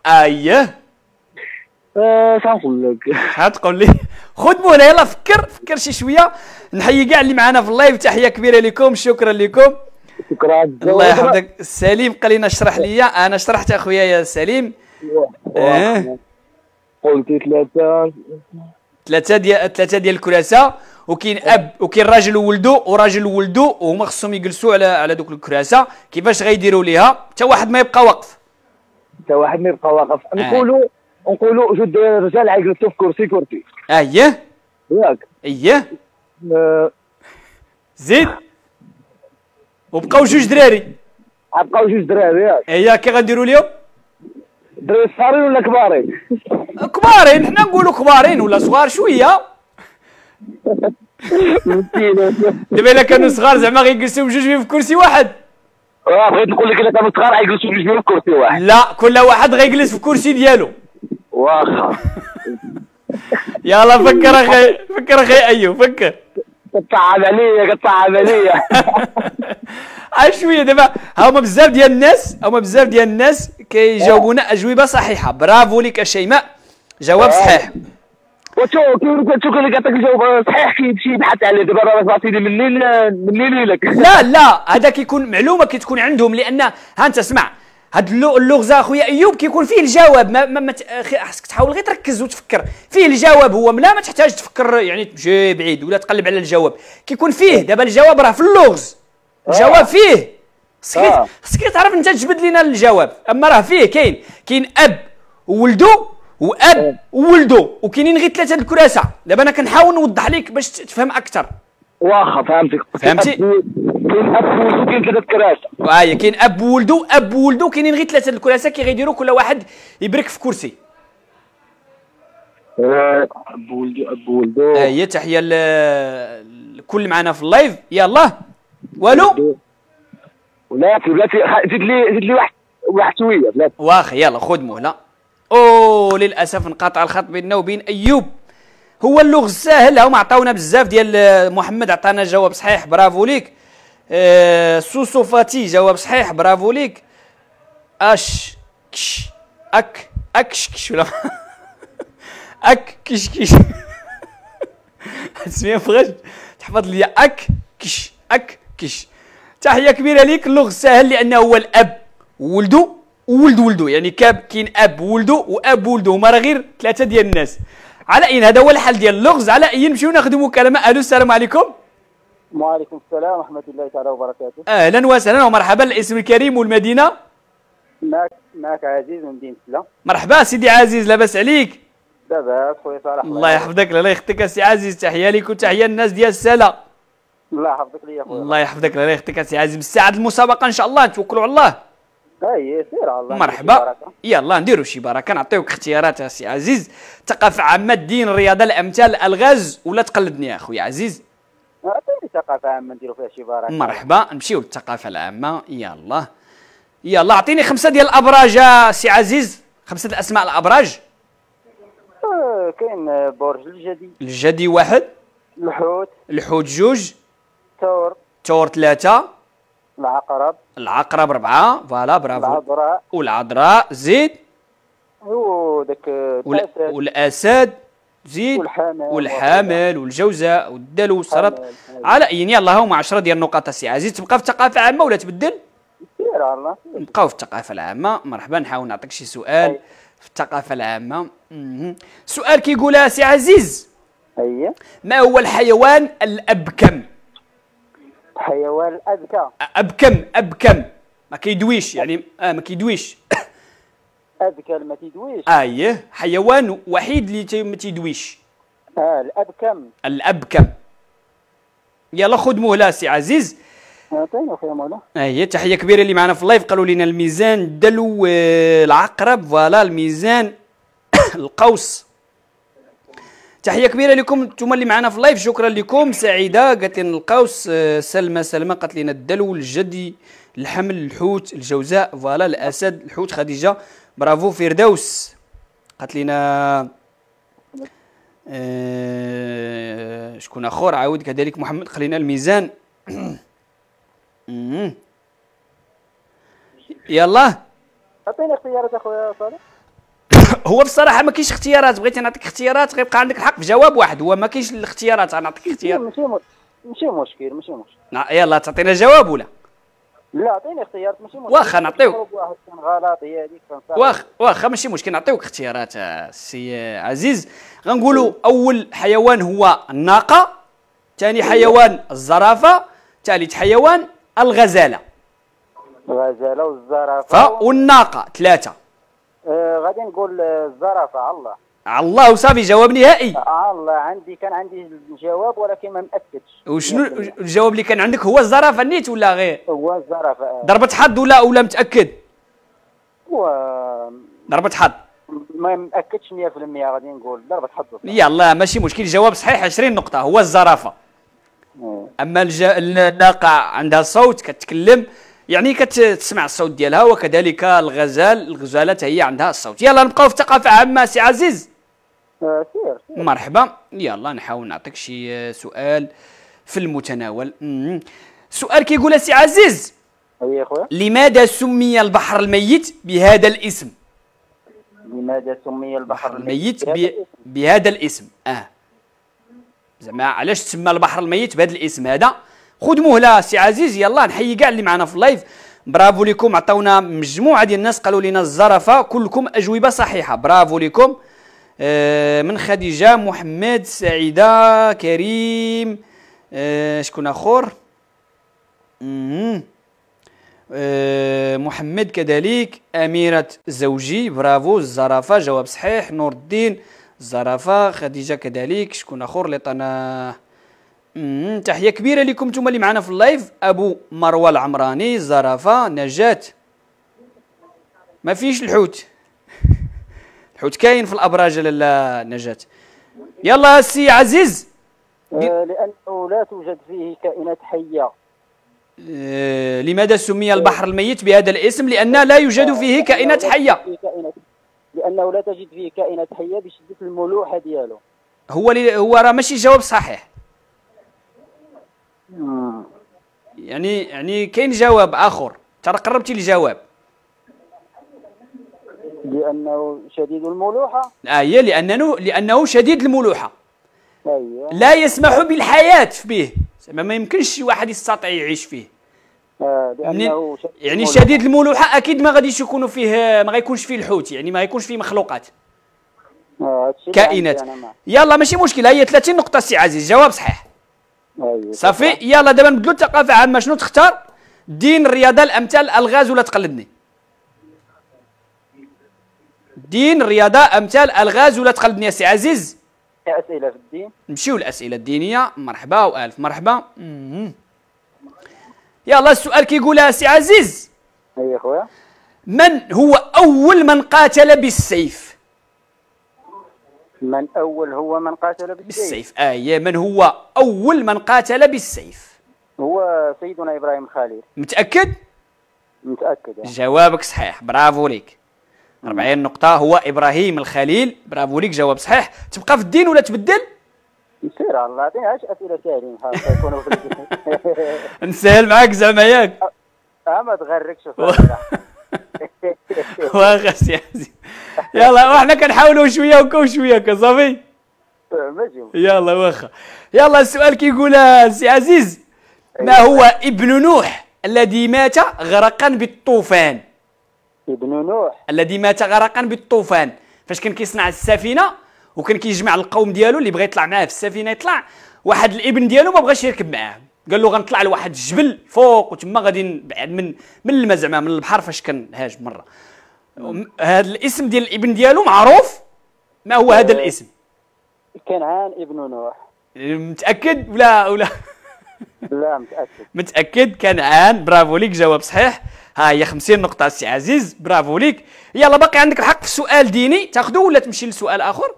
سنقول لك. تقول لي خذ مولا. يلا فكر شي شويه. نحيي كاع اللي معنا في اللايف. تحيه كبيره لكم. شكرا لكم. شكرا. الله يحفظك. سليم قال لنا اشرح لي. انا شرحت اخويا يا سليم. قلتي ثلاثة. ثلاثه ديال الكراسه، وكاين اب وكاين راجل وولدو وراجل وولدو، وهما خصهم يجلسوا على دوك الكراسه. كيفاش غيديروا ليها حتى واحد ما يبقى واقف؟ حتى واحد ما يبقى واقف. نقولوا جوج رجال غيجلسوا في كرسي. اييه ياك. اييه زيد. وبقاو جوج دراري. بقاو جوج دراري ياك. اييه كي غنديروا ليهم؟ دراري صغارين ولا كبارين؟ كبارين، حنا نقولوا كبارين ولا صغار شويه. دابا الا كانوا صغار زعما غيجلسوا بجوج في كرسي واحد. بغيت نقول لك الا كانوا صغار غيجلسوا بجوج في كرسي واحد. لا، كل واحد غيجلس في كرسي ديالو. واخا. يلا فكر اخي، فكر اخي ايوب، فكر. كتصعب عليا. شويه دابا هما بزاف ديال الناس كيجاوبونا اجوبه صحيحه. برافو لك شيماء، جواب صحيح. وشو اللي كيعطيك الجواب صحيح كيمشي يبحث عليه. دابا راه عطيني منين لك. لا هذا كيكون معلومه كتكون عندهم، لان ها انت اسمع، هاد اللغز اخويا ايوب كيكون فيه الجواب. ما خاصك تحاول غير تركز وتفكر فيه الجواب. هو ما تحتاج تفكر يعني تمشي بعيد ولا تقلب على الجواب. كيكون فيه دابا الجواب راه في اللغز، الجواب فيه. خصك تعرف انت تجبد لنا الجواب. اما راه فيه كاين اب وولدو واب وولدو، وكاينين غير ثلاثه الكراسه. دابا انا كنحاول نوضح لك باش تفهم اكثر. واخا فهمتي. كاين اب وولدو كاين ثلاثه كراسه. كاين اب وولدو كاينين غير ثلاثه الكراسه كيغيديروا كل واحد يبرك في كرسي. اب وولدو. تحيه الكل معنا في اللايف. يلا والو. بلاتي زيد لي واحد شويه بلاتي. واخا يلا خذ مهله. للاسف انقطع الخط بيننا وبين ايوب. هو اللغز ساهل، هما عطاونا بزاف ديال. محمد عطانا جواب صحيح، برافو ليك. سوسو فاتي جواب صحيح، برافو ليك. اش كش اكش كش ولا كش اسمي بغيت تحفظ لي كش كش. تحيه كبيره ليك. اللغز ساهل لانه هو الاب وولدو وولدو، يعني كاين اب وولدو واب وولدو، هما راه غير ثلاثه ديال الناس. على اين هذا هو الحل ديال اللغز. على اين نمشيو ناخذوا مكالمه. الو السلام عليكم. وعليكم السلام ورحمه الله تعالى وبركاته. اهلا وسهلا ومرحبا. الاسم الكريم والمدينه؟ معك عزيز من مدينه سلا. مرحبا سيدي عزيز، لاباس عليك؟ لاباس خويا صالح. الله يحفظك. الله يخطيك سي عزيز. تحيه ليك وتحيه الناس ديال سلا. الله يحفظك ليا خويا. الله يحفظك. الله يخطيك سي عزيز. بالساعه المسابقه ان شاء الله نتوكلوا على الله. سير على الله. مرحبا. يلا نديروا شي بركه. نعطيوك اختيارات يا سي عزيز. ثقافه عامه، الدين، الرياضه، الامثال، الالغاز، ولا تقلدني يا اخويا عزيز؟ عطيني ثقافه عامه نديروا فيها شي بركه. مرحبا نمشيو للثقافه العامه. يلا اعطيني 5 ديال الابراج يا سي عزيز. 5 اسماء الابراج. كاين برج الجدي 1، الحوت 2، تور 3، العقرب 4. فوالا برافو. والعذراء زيد. وداك والاسد زيد. والحامل والجوزاء والدلو والسرط. على اين يلا هما 10 ديال النقاط سي عزيز. تبقى في الثقافه العامه ولا تبدل؟ سير على الله. نبقاو في الثقافه العامه. مرحبا. نحاول نعطيك شي سؤال في الثقافه العامه. سؤال كيقول سي عزيز. ما هو الحيوان الابكم؟ الحيوان ابكم ما كيدويش، يعني ما كيدويش. ابكم ما تيدويش. حيوان وحيد اللي ما تيدويش. الابكم. يلا خذ مهله سي عزيز. عطيني اخويا مولا. تحيه كبيره اللي معنا في اللايف. قالوا لنا الميزان، الدلو، العقرب. فوالا الميزان القوس. تحيه كبيره لكم انتم اللي معنا في اللايف. شكرا لكم. سعيده قالت لنا القوس. سلمى قالت لنا الدلو، الجدي، الحمل، الحوت، الجوزاء. فوالا الاسد، الحوت. خديجه برافو. فردوس قالت لنا شكون اخر عاود كذلك. محمد قال لنا الميزان. يلا عطيني اختيارات اخويا صالح. هو بصراحه ما كاينش اختيارات. بغيتي نعطيك اختيارات غيبقى عندك الحق في جواب واحد. هو ما كاينش الاختيارات. غنعطيك اختيار. ماشي مشكل. يلا تعطينا جواب ولا لا عطيني اختيارات ماشي مشكل. واخا نعطيوك. واحد كان غلط هي هذيك كنصح. واخا ماشي مشكل، نعطيوك اختيارات السي عزيز. غنقولوا اول حيوان هو الناقه، ثاني حيوان الزرافه، ثالث حيوان الغزاله. الغزاله والزرافه والناقه ثلاثه. غادي نقول الزرافه. على الله. على الله وصافي، جواب نهائي. على الله. كان عندي الجواب ولكن ما مأكدش. وشنو الجواب اللي كان عندك؟ هو الزرافه نيت ولا غير؟ هو الزرافه. ضربة حظ ولا متاكد؟ ضربة حظ. ما مأكدش 100%، غادي نقول ضربة حظ. يلا ماشي مشكل، جواب صحيح 20 نقطة، هو الزرافة. أما الناقة عندها صوت كتكلم، يعني كتسمع الصوت ديالها، وكذلك الغزالة هي عندها الصوت. يلا نبقاو في الثقافة عامة سي عزيز. سير. مرحبا. يلا نحاول نعطيك شي سؤال في المتناول. سؤال كيقول سي عزيز. أي خويا. لماذا سمي البحر الميت بهذا الاسم؟ لماذا سمي البحر الميت بهذا الاسم؟ زعما علاش تسمى البحر الميت بهذا الاسم هذا؟ خذ مهله سي عزيز. يلا نحيي كاع اللي معنا في اللايف، برافو لكم. عطاونا مجموعه ديال الناس قالوا لنا الزرافه، كلكم اجوبه صحيحه، برافو لكم. من خديجه، محمد، سعيده، كريم، شكون اخر؟ محمد كذلك، أميرة زوجي، برافو. الزرافة جواب صحيح. نور الدين الزرافة. خديجة كذلك. شكون آخر اللي عطانا؟ تحية كبيرة لكم نتوما اللي معنا في اللايف. أبو مروة العمراني، الزرافة. نجاة ما فيش الحوت. الحوت كاين في الأبراج لالا نجاة. يلا سي عزيز. لأنه لا توجد فيه كائنات حية. لماذا سمي البحر الميت بهذا الاسم؟ لأن لا يوجد فيه كائنات حية. لأنه لا تجد فيه كائنات حية بشدة الملوحة ديالو. هو راه ماشي جواب صحيح. يعني كاين جواب آخر، ترى قربتي الجواب. لأنه شديد الملوحة. هي لأنه شديد الملوحة. أيوة. لا يسمح بالحياة به، ما يمكنش شي واحد يستطيع يعيش فيه. لأنه يعني شديد الملوحة أكيد ما غاديش يكونوا فيه، ما غيكونش فيه الحوت، يعني ما غيكونش فيه مخلوقات كائنات. يلا ماشي مشكل، هي 30 نقطة سي عزيز، جواب صحيح. أيوة. صافي. يلا دابا نبدلوا الثقافة عامة. شنو تختار؟ دين، الرياضة، الأمثال، الألغاز ولا تقلدني؟ دين، رياضة، أمثال، ألغاز ولا تقلدني يا سي عزيز؟ أسئلة في الدين. نمشيو للأسئلة الدينية. مرحبا وألف مرحبا. يلا السؤال كيقول سي عزيز. أي خويا. من هو أول من قاتل بالسيف؟ من من قاتل بالسيف؟ من هو أول من قاتل بالسيف؟ هو سيدنا إبراهيم الخليل. متأكد؟ متأكد. جوابك صحيح، برافو ليك. 40 نقطة. هو إبراهيم الخليل، برافو ليك، جواب صحيح. تبقى في الدين ولا تبدل؟ نسير على الله، عطيني عاش أسئلة ساهلين يكونوا في الدين. نسهل معاك زعما ياك؟ ما تغركش. واخا سي عزيز. يلا وحنا كنحاولوا شوية وكا شوية صافي. يلا واخا. يلا السؤال كيقول سي عزيز. ما هو ابن نوح الذي مات غرقا بالطوفان؟ ابن نوح الذي مات غرقا بالطوفان، فاش كان كيصنع السفينه وكان كيجمع القوم ديالو اللي بغى يطلع معاه في السفينه، يطلع واحد الابن ديالو ما بغاش يركب معاه، قال له غنطلع لواحد الجبل فوق وتما غادي نبعد من الماء زعما من البحر فاش كان هاج مره. هذا الاسم ديال الابن ديالو معروف؟ ما هو هذا الاسم؟ كنعان ابن نوح. متاكد ولا لا متاكد. متاكد كنعان، برافو ليك، جواب صحيح. ها هي 50 نقطة سي عزيز، برافو ليك. يلا باقي عندك الحق في سؤال ديني، تاخذوه ولا تمشي لسؤال آخر؟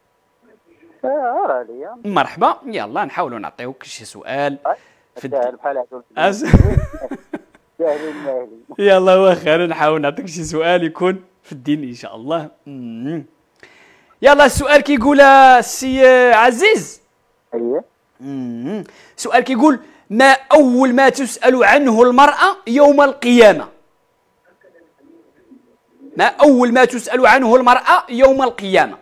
راه ليا. مرحبا. يلا نحاولوا نعطيوك شي سؤال في الدين بحال يلا واخا نحاول نعطيك شي سؤال يكون في الدين إن شاء الله. يلا السؤال كيقول سي عزيز. أيوه. سؤال كيقول ما أول ما تسأل عنه المرأة يوم القيامة؟ ما أول ما تسأل عنه المرأة يوم القيامة؟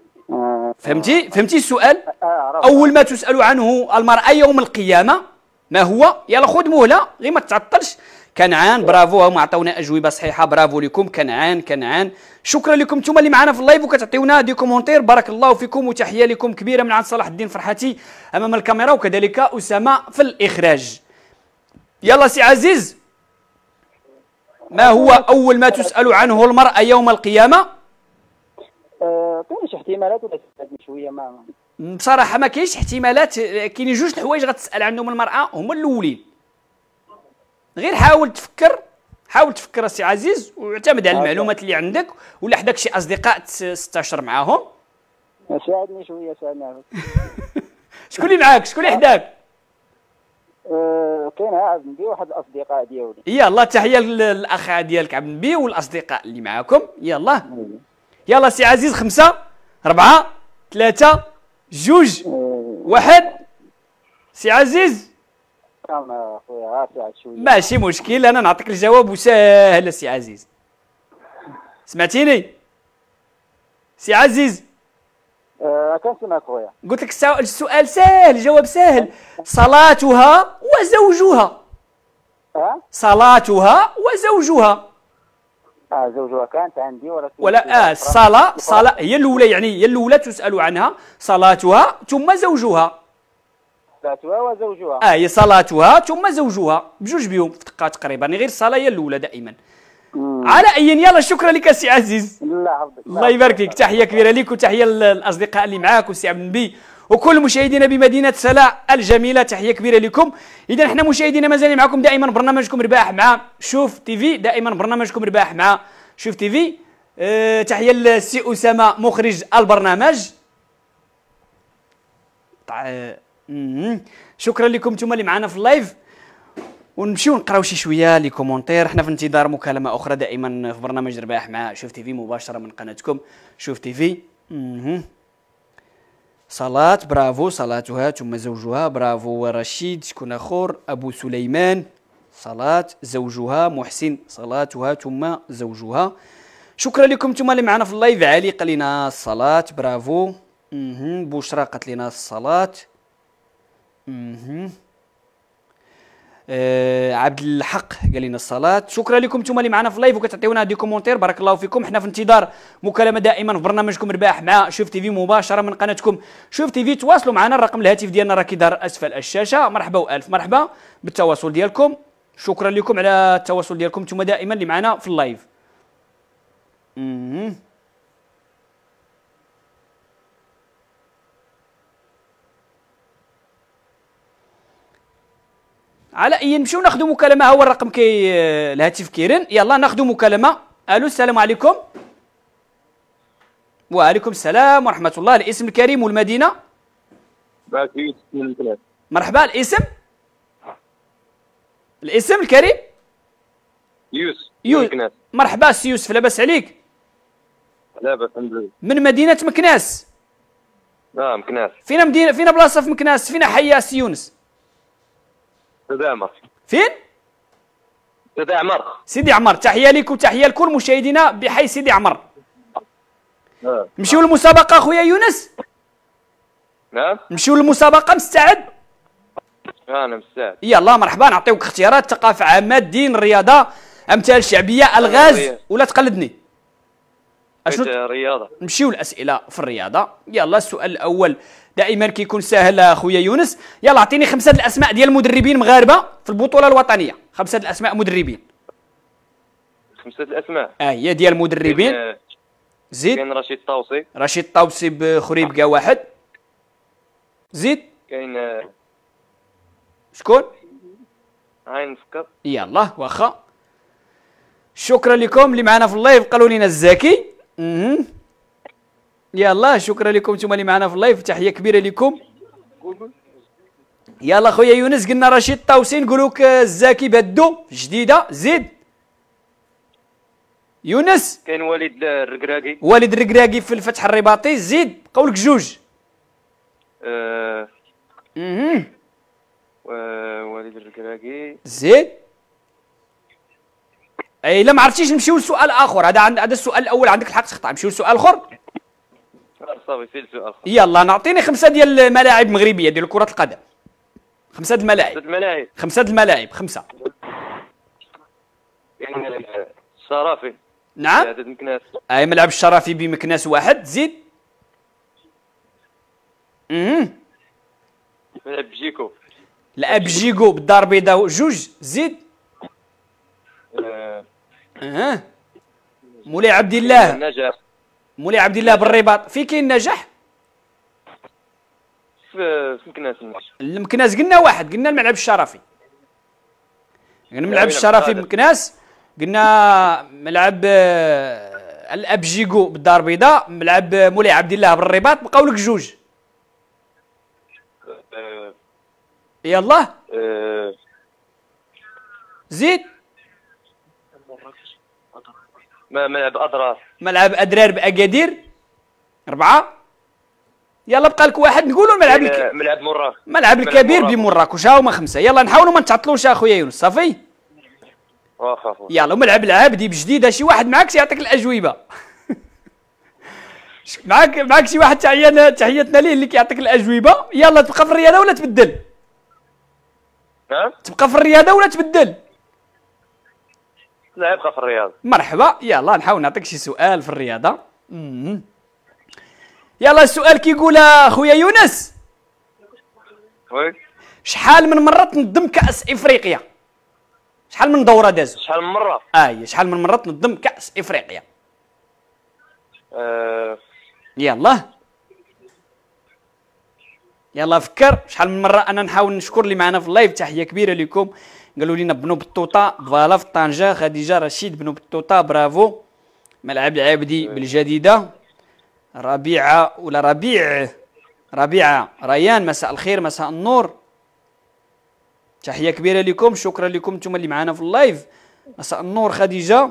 فهمتي السؤال؟ أول ما تسأل عنه المرأة يوم القيامة ما هو؟ يلا خذ مهله غير ما تعطلش. كنعان برافو، هما عطاونا اجوبه صحيحه، برافو لكم. كنعان شكرا لكم نتوما اللي معنا في اللايف وكتعطيونا دي كومونتير، بارك الله فيكم وتحيه لكم كبيره من عند صلاح الدين فرحاتي امام الكاميرا وكذلك اسامه في الاخراج. يلا سي عزيز، ما هو اول ما تسال عنه المراه يوم القيامه؟ كاين شي احتمالات ولا تزاد شويه ما بصراحه ما كاينش احتمالات، كاينين جوج الحوايج غتسال عنهم المراه هما الاولين. غير حاول تفكر السي عزيز واعتمد على المعلومات اللي عندك، ولا حداك شي اصدقاء تستشر معاهم. ساعدني شويه ساعدني. شكون اللي معاك؟ شكون اللي حداك؟ كاين عبد النبي واحد الاصدقاء ديالي. يلا تحيه للاخ ديالك عبد النبي والاصدقاء اللي معاكم. يلا سي عزيز، 5 4 3 2 1. سي عزيز خويا ساعد شويه. ماشي مشكل، انا نعطيك الجواب وسهل سي عزيز. سمعتيني سي عزيز؟ كنسمعك خويا. قلت لك السؤال سهل، الجواب سهل. صلاتها وزوجها. صلاتها وزوجها. زوجها كانت عندي ولا الصلاة هي الأولى، يعني هي الأولى تسأل عنها، صلاتها ثم زوجها. صلاتها وزوجها. هي صلاتها ثم زوجها، بجوج بيهم في دقات تقريبا، غير الصلاة هي الأولى دائما. على أي، يلا شكرا لك سي عزيز. الله يبارك فيك، تحية كبيرة لك وتحية للأصدقاء اللي معاك والسي عبد النبي وكل مشاهدينا بمدينة سلا الجميلة، تحية كبيرة لكم. إذا احنا مشاهدينا مازال معكم دائما برنامجكم رباح مع شوف تيفي، دائما برنامجكم رباح مع شوف تيفي. تحية للسي أسامة مخرج البرنامج. شكرا لكم نتوما اللي معنا في اللايف، ونمشيو نقراو شي شويه لي كومونتير. حنا في انتظار مكالمه اخرى دائما في برنامج رباح مع شوف تيفي مباشره من قناتكم شوف تيفي. صلاة، برافو، صلاتها ثم زوجها، برافو رشيد. شكون اخر؟ ابو سليمان، صلاة زوجها. محسن، صلاتها ثم زوجها. شكرا لكم نتوما اللي معنا في اللايف. علي قال لنا الصلاة، برافو. بشرى قالت لنا الصلاة. عبد الحق قال لنا الصلاة. شكرا لكم نتوما اللي معنا في اللايف وكتعطيونا دي كومونتير، بارك الله فيكم. حنا في انتظار مكالمة دائما في برنامجكم رباح مع شوف تيفي مباشرة من قناتكم شوف تيفي. تواصلوا معنا، الرقم الهاتف ديالنا راه كيظهر اسفل الشاشة. مرحبا والف مرحبا بالتواصل ديالكم. شكرا لكم على التواصل ديالكم نتوما دائما اللي معنا في اللايف. على اي نمشيو ناخذوا مكالمه، هو الرقم الهاتف كيرن. يلا ناخذوا مكالمه. الو، السلام عليكم. وعليكم السلام ورحمه الله. الاسم الكريم والمدينه؟ مرحبا. الاسم الكريم؟ يوسف. مرحبا سي يوسف، لاباس عليك؟ لاباس الحمد لله. من مدينه مكناس؟ مكناس. فين بلاصه في مكناس؟ فين حي سي يونس؟ سيدي عمر. فين؟ سيدي عمر. سيدي عمر، تحيه لك وتحيه لكل مشاهدينا بحي سيدي عمر. نمشيو للمسابقه اخويا يونس. نعم نمشيو للمسابقه، مستعد؟ انا مستعد. يلا مرحبا. نعطيوك اختيارات: ثقافه عامه، الدين، الرياضه، امثال شعبيه، الغاز، ولا تقلدني؟ الرياضه. نمشيو للاسئله في الرياضه. يلا السؤال الاول دائما كيكون ساهل اخويا يونس. يلا اعطيني 5 الاسماء ديال المدربين مغاربه في البطوله الوطنيه. 5 الاسماء مدربين. 5 الاسماء هي ديال المدربين. زيد. كاين رشيد الطوسي. رشيد الطوسي بخريبكا واحد. زيد. كاين شكون؟ هاي نفكر. يلا واخا. شكرا لكم اللي معنا في اللايف. قالوا لنا الزكي. يلا شكرا لكم نتوما اللي معنا في اللايف، تحيه كبيره لكم. يلا خويا يونس، قلنا رشيد الطوسي، نقول لك الزكي بدو جديده. زيد يونس. كاين وليد الركراكي. وليد الركراكي في الفتح الرباطي. زيد قولك جوج. وليد الركراكي. زيد. اي لا ما عرفتيش نمشيو لسؤال اخر. هذا السؤال الاول عندك الحق تخطا. نمشيو لسؤال اخر. صافي سير سؤال اخر. يلا نعطيني 5 ديال الملاعب مغربيه ديال كره القدم. 5 الملاعب. الملاعب. 5 الملاعب 5. يعني الشرافي. نعم. عدد مكناس. اي ملعب الشرافي بمكناس واحد. زيد. ملعب بجيكو. لعب جيكو بالدار البيضاء 2. زيد. مولاي عبد الله. النجاح. مولاي عبد الله بالرباط. في كاين نجاح؟ في مكناس النجاح. المكناس قلنا واحد، قلنا الملعب الشرفي. قلنا ملعب الشرفي بمكناس، قلنا ملعب الاب جيكو بالدار البيضاء، ملعب مولاي عبد الله بالرباط، بقاو لك 2. يلا. زيد. ملعب اضرار. ملعب ادرار باكادير 4. يلا بقى لك واحد نقولوا الملعب ملعب مراكش. ملعب الكبير بمراكش. ها هما 5. يلا نحاولوا ما نتعطلوش اخويا يونس. صافي. واخا. يلا ملعب العابدي بجديده. شي واحد معاك يعطيك الاجوبه. معاك شي واحد تحياتنا ليه اللي كيعطيك الاجوبه. يلا تبقى في الرياضه ولا تبدل؟ نعم. تبقى في الرياضه ولا تبدل؟ لا يبقى في الرياض. مرحبا. يلا نحاول نعطيك شي سؤال في الرياضه. يلا السؤال كيقول اخويا يونس. وي. شحال من مره تنظم كاس افريقيا؟ شحال من دوره دازوا؟ شحال من مره؟ شحال من مره تنظم كاس افريقيا؟ يلا فكر شحال من مره. انا نحاول نشكر اللي معنا في اللايف. تحيه كبيره لكم. قالوا لنا بنو بطوطه فوالا في طنجه. خديجه رشيد بنو بطوطه برافو. ملعب العابدي بالجديده. ربيعه ولا ربيعه ريان مساء الخير مساء النور. تحيه كبيره لكم. شكرا لكم انتم اللي معنا في اللايف. مساء النور خديجه.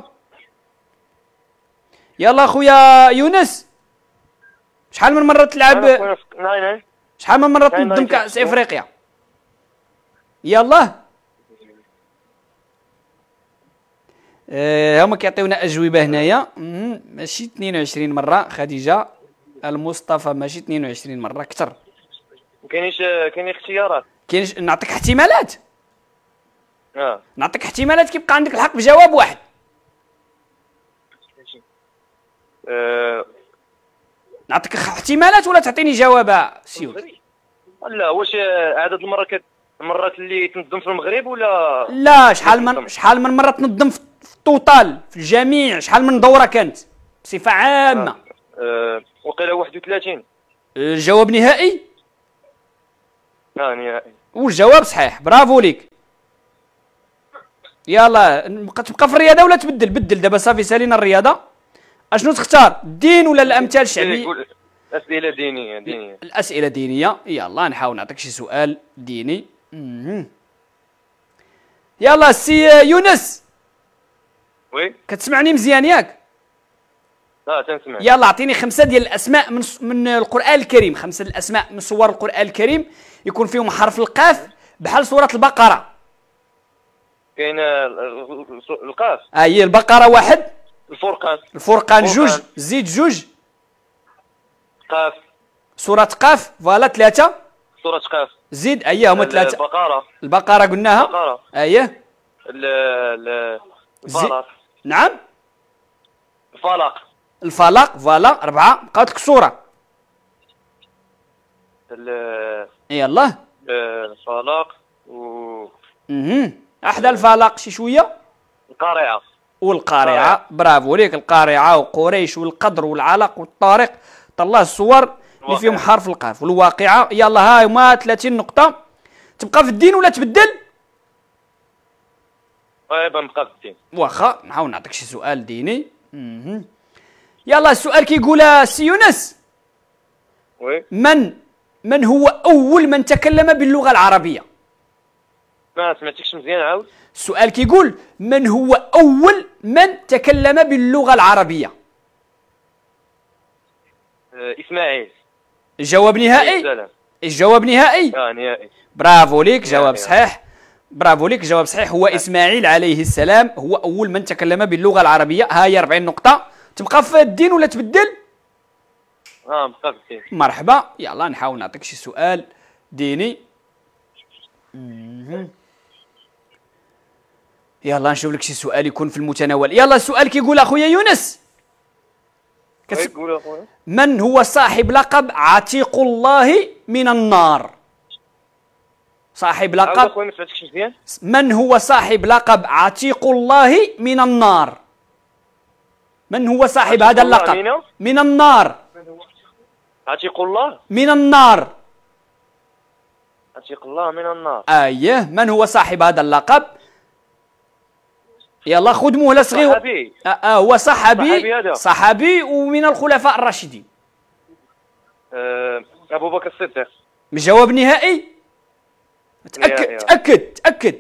يلا خويا يونس شحال من مره تلعب؟ شحال من مره تنظم كاس افريقيا؟ يلا. هما كيعطيونا اجوبه هنايا. ماشي 22 مره خديجه. المصطفى ماشي 22 مره اكثر. كاين اختيارات. نعطيك احتمالات. نعطيك احتمالات كيبقى عندك الحق بجواب واحد. نعطيك احتمالات ولا تعطيني جواب سيوي؟ لا واش عدد المرات اللي تنظم في المغرب ولا لا شحال من مره تنظم في التوتال في الجميع؟ شحال من دوره كانت بصفه عامه؟ وقيله 31. الجواب نهائي؟ نهائي. والجواب صحيح. برافو ليك. يلا تبقى في الرياضه ولا تبدل؟ بدل دابا صافي سالينا الرياضه. اشنو تختار؟ الدين ولا الامثال الشعبيه؟ اسئله دينيه. الاسئله دينيه. يلا نحاول نعطيك شي سؤال ديني. يلا سي يونس. وي. كتسمعني مزيان ياك؟ تنسمع. يلا اعطيني 5 ديال الاسماء من القران الكريم. 5 الاسماء من سور القران الكريم يكون فيهم حرف القاف بحال سوره البقره. كاين القاف. هي البقره 1. الفرقان 2. زيد 2. قاف. سوره قاف فوالا 3. سوره قاف. زيد هما 3. البقره قلناها. الفلق. نعم. الفلق فوالا 4. بقات لك سوره. يلا. الفلق احدى الفلق شي شويه. القارعه. والقارعه برافو ليك. القارعه وقريش والقدر والعلق والطارق. طلع الصور اللي فيهم حرف القاف. والواقعه. يلا هاي هما 30 نقطه. تبقى في الدين ولا تبدل؟ نبقى في الدين. واخا نحاول نعطيك شي سؤال ديني. يلا السؤال كيقول سي يونس. وي. من هو اول من تكلم باللغه العربيه؟ ما سمعتكش مزيان عاود. السؤال كيقول من هو اول من تكلم باللغه العربيه؟ اسماعيل. الجواب نهائي؟ الجواب نهائي؟ نهائي. برافو ليك. جواب صحيح. برافو ليك. جواب صحيح. هو اسماعيل عليه السلام هو اول من تكلم باللغه العربيه. ها هي 40 نقطه. تبقى في الدين ولا تبدل؟ نبقى في الدين. مرحبا. يلا نحاول نعطيك شي سؤال ديني. يلا نشوف لك شي سؤال يكون في المتناول. يلا السؤال كيقول اخويا يونس قول اخويا. من هو صاحب لقب عتيق الله من النار؟ صاحب عاود لقب اخويا ما سمعتكش مزيان. من هو صاحب لقب عتيق الله من النار؟ من هو صاحب هذا الله اللقب؟ مين؟ من النار. عتيق الله. من النار. عتيق الله من النار. ايه من هو صاحب هذا اللقب؟ يلا خذ مهله صغيره. صحابي. هو صحابي. صحابي هذا. صحابي ومن الخلفاء الراشدين. ابو بكر الصديق. مش جواب نهائي؟ تاكد تاكد تاكد.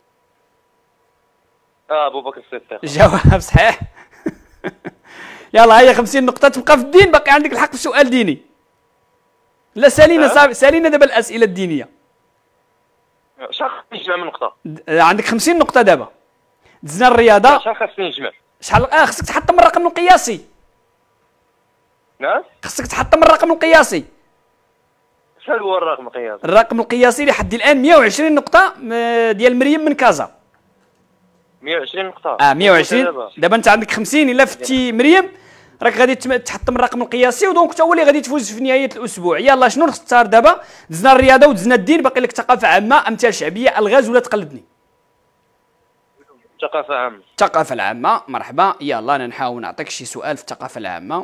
ابو بكر الصديق. جواب صحيح. يلا هيا 50 نقطة، تبقى في الدين، باقي عندك الحق في سؤال ديني. لا سالينا سالينا دابا الأسئلة الدينية. شحال نجمع من نقطة؟ عندك 50 نقطة دابا. دزنا الرياضة. شحال خاصني نجمع؟ شحال خصك تحطم الرقم القياسي. نعم؟ خصك تحطم الرقم القياسي. شحال هو الرقم القياسي؟ الرقم القياسي لحد الآن 120 نقطة ديال مريم من كازا. 120 نقطة. 120. دابا أنت عندك 50 إلا فتي مريم راك غادي تحطم الرقم القياسي، ودونك انت هو اللي غادي تفوز في نهايه الاسبوع. يلا شنو نختار دابا؟ دزنا الرياضه ودزنا الدين، باقي لك ثقافه عامه، امثال شعبيه، الغاز ولا تقلدني؟ ثقافه عامه. الثقافه العامه، مرحبا. يلا انا نحاول نعطيك شي سؤال في الثقافه العامه.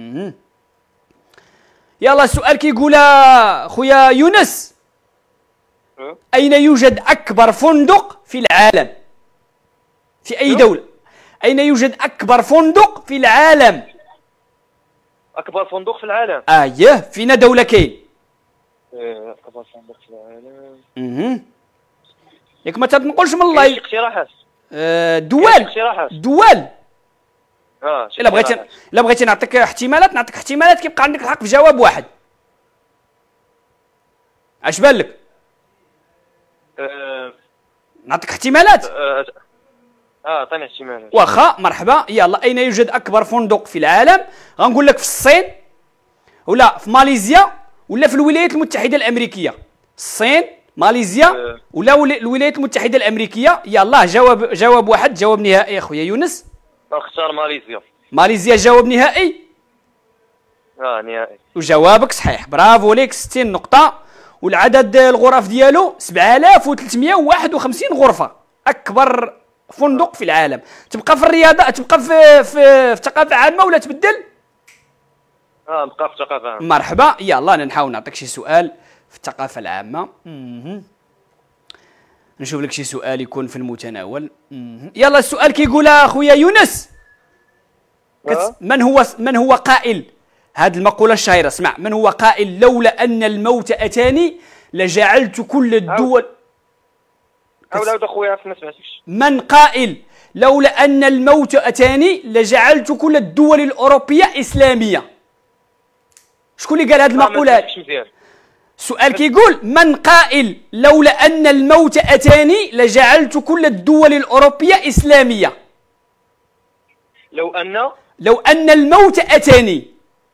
يلا السؤال كيقول خويا يونس، اين يوجد اكبر فندق في العالم؟ في اي دوله؟ اين يوجد اكبر فندق في العالم؟ اكبر فندق في العالم. ايه فينا دوله كاين. اكبر فندق في العالم. ياك ما تنقولش من الله. شي اقتراحات. دول. الا بغيتي نعطيك احتمالات نعطيك احتمالات، كيبقى عندك الحق في جواب واحد. اش بان لك؟ نعطيك احتمالات. عطيني احتمالات. واخا مرحبا. يلا اين يوجد اكبر فندق في العالم؟ غنقول لك في الصين ولا في ماليزيا ولا في الولايات المتحده الامريكيه. الصين، ماليزيا ولا الولايات المتحده الامريكيه. يلا جواب واحد، جواب نهائي اخويا يونس. اختار ماليزيا. ماليزيا جواب نهائي؟ نهائي. وجوابك صحيح، برافو ليك. 60 نقطه. والعدد الغرف ديالو 7351 غرفه. اكبر فندق في العالم. تبقى في الرياضه، تبقى في الثقافه العامه ولا تبدل؟ نبقى في الثقافه العامه. مرحبا. يلا انا نحاول نعطيك شي سؤال في الثقافه العامه. نشوف لك شي سؤال يكون في المتناول. يلا السؤال كيقول اخويا يونس، من هو قائل هذه المقوله الشهيره؟ اسمع، من هو قائل لولا ان الموت اتاني لجعلت كل الدول. عاود اخويا ما سمعتكش. من قائل لولا ان الموت اتاني لجعلت كل الدول الاوروبيه اسلاميه؟ شكون اللي قال هذه المقوله؟ السؤال كيقول من قائل لولا ان الموت اتاني لجعلت كل الدول الاوروبيه اسلاميه؟ لو ان الموت اتاني.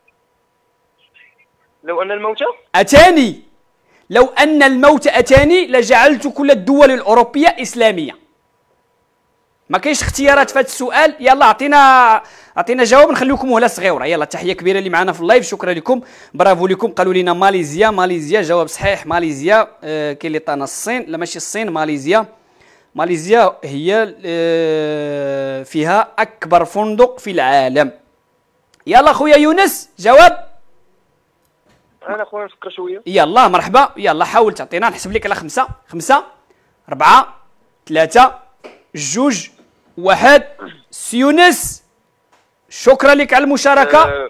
لو ان الموت اتاني. لو ان الموت اتاني لجعلت كل الدول الاوروبيه اسلاميه. ما كاينش اختيارات في هذا السؤال. يلا عطينا جواب، نخليكم مهله صغيره. يلا تحيه كبيره اللي معنا في اللايف، شكرا لكم، برافو لكم. قالوا لنا ماليزيا جواب صحيح. ماليزيا. كاين اللي طانا الصين، لا ماشي الصين، ماليزيا هي فيها اكبر فندق في العالم. يلا خويا يونس جواب. انا خويا نفكر شويه. يلا مرحبا. يلا حاول تعطينا، نحسب لك على 5 4 3 2 1. يونس شكرا لك على المشاركه.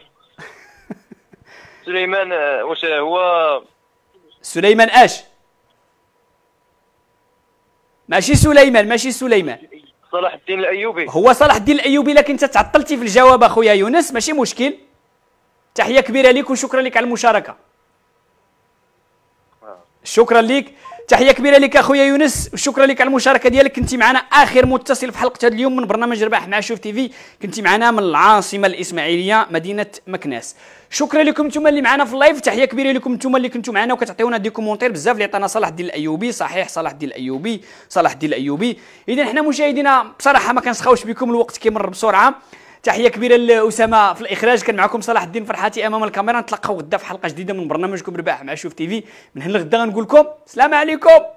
سليمان واش هو؟ سليمان اش؟ ماشي سليمان. صلاح الدين الايوبي. هو صلاح الدين الايوبي، لكن انت تعطلتي في الجواب اخويا يونس، ماشي مشكل. تحيه كبيره لك وشكرا لك على المشاركه. شكرا لك. تحيه كبيره لك اخويا يونس، وشكرا لك على المشاركه ديالك. كنتي معنا اخر متصل في حلقه هذا اليوم من برنامج رباح مع شوف تيفي، كنتي معنا من العاصمه الاسماعيليه مدينه مكناس. شكرا لكم نتوما اللي معنا في اللايف، تحيه كبيره لكم نتوما اللي كنتوا معنا وكتعطيونا دي كومونتير بزاف اللي عطانا صلاح الدين الايوبي. صحيح صلاح الدين الايوبي. اذا حنا مشاهدينا بصراحه ما كنسخاوش بكم، الوقت كيمر بسرعه. تحيه كبيره لاسامه في الاخراج، كان معكم صلاح الدين فرحاتي امام الكاميرا. نتلاقاو غدا في حلقه جديده من برنامجكم رباح مع شوف تيفي. من هنا لغدا غنقول لكم السلام عليكم.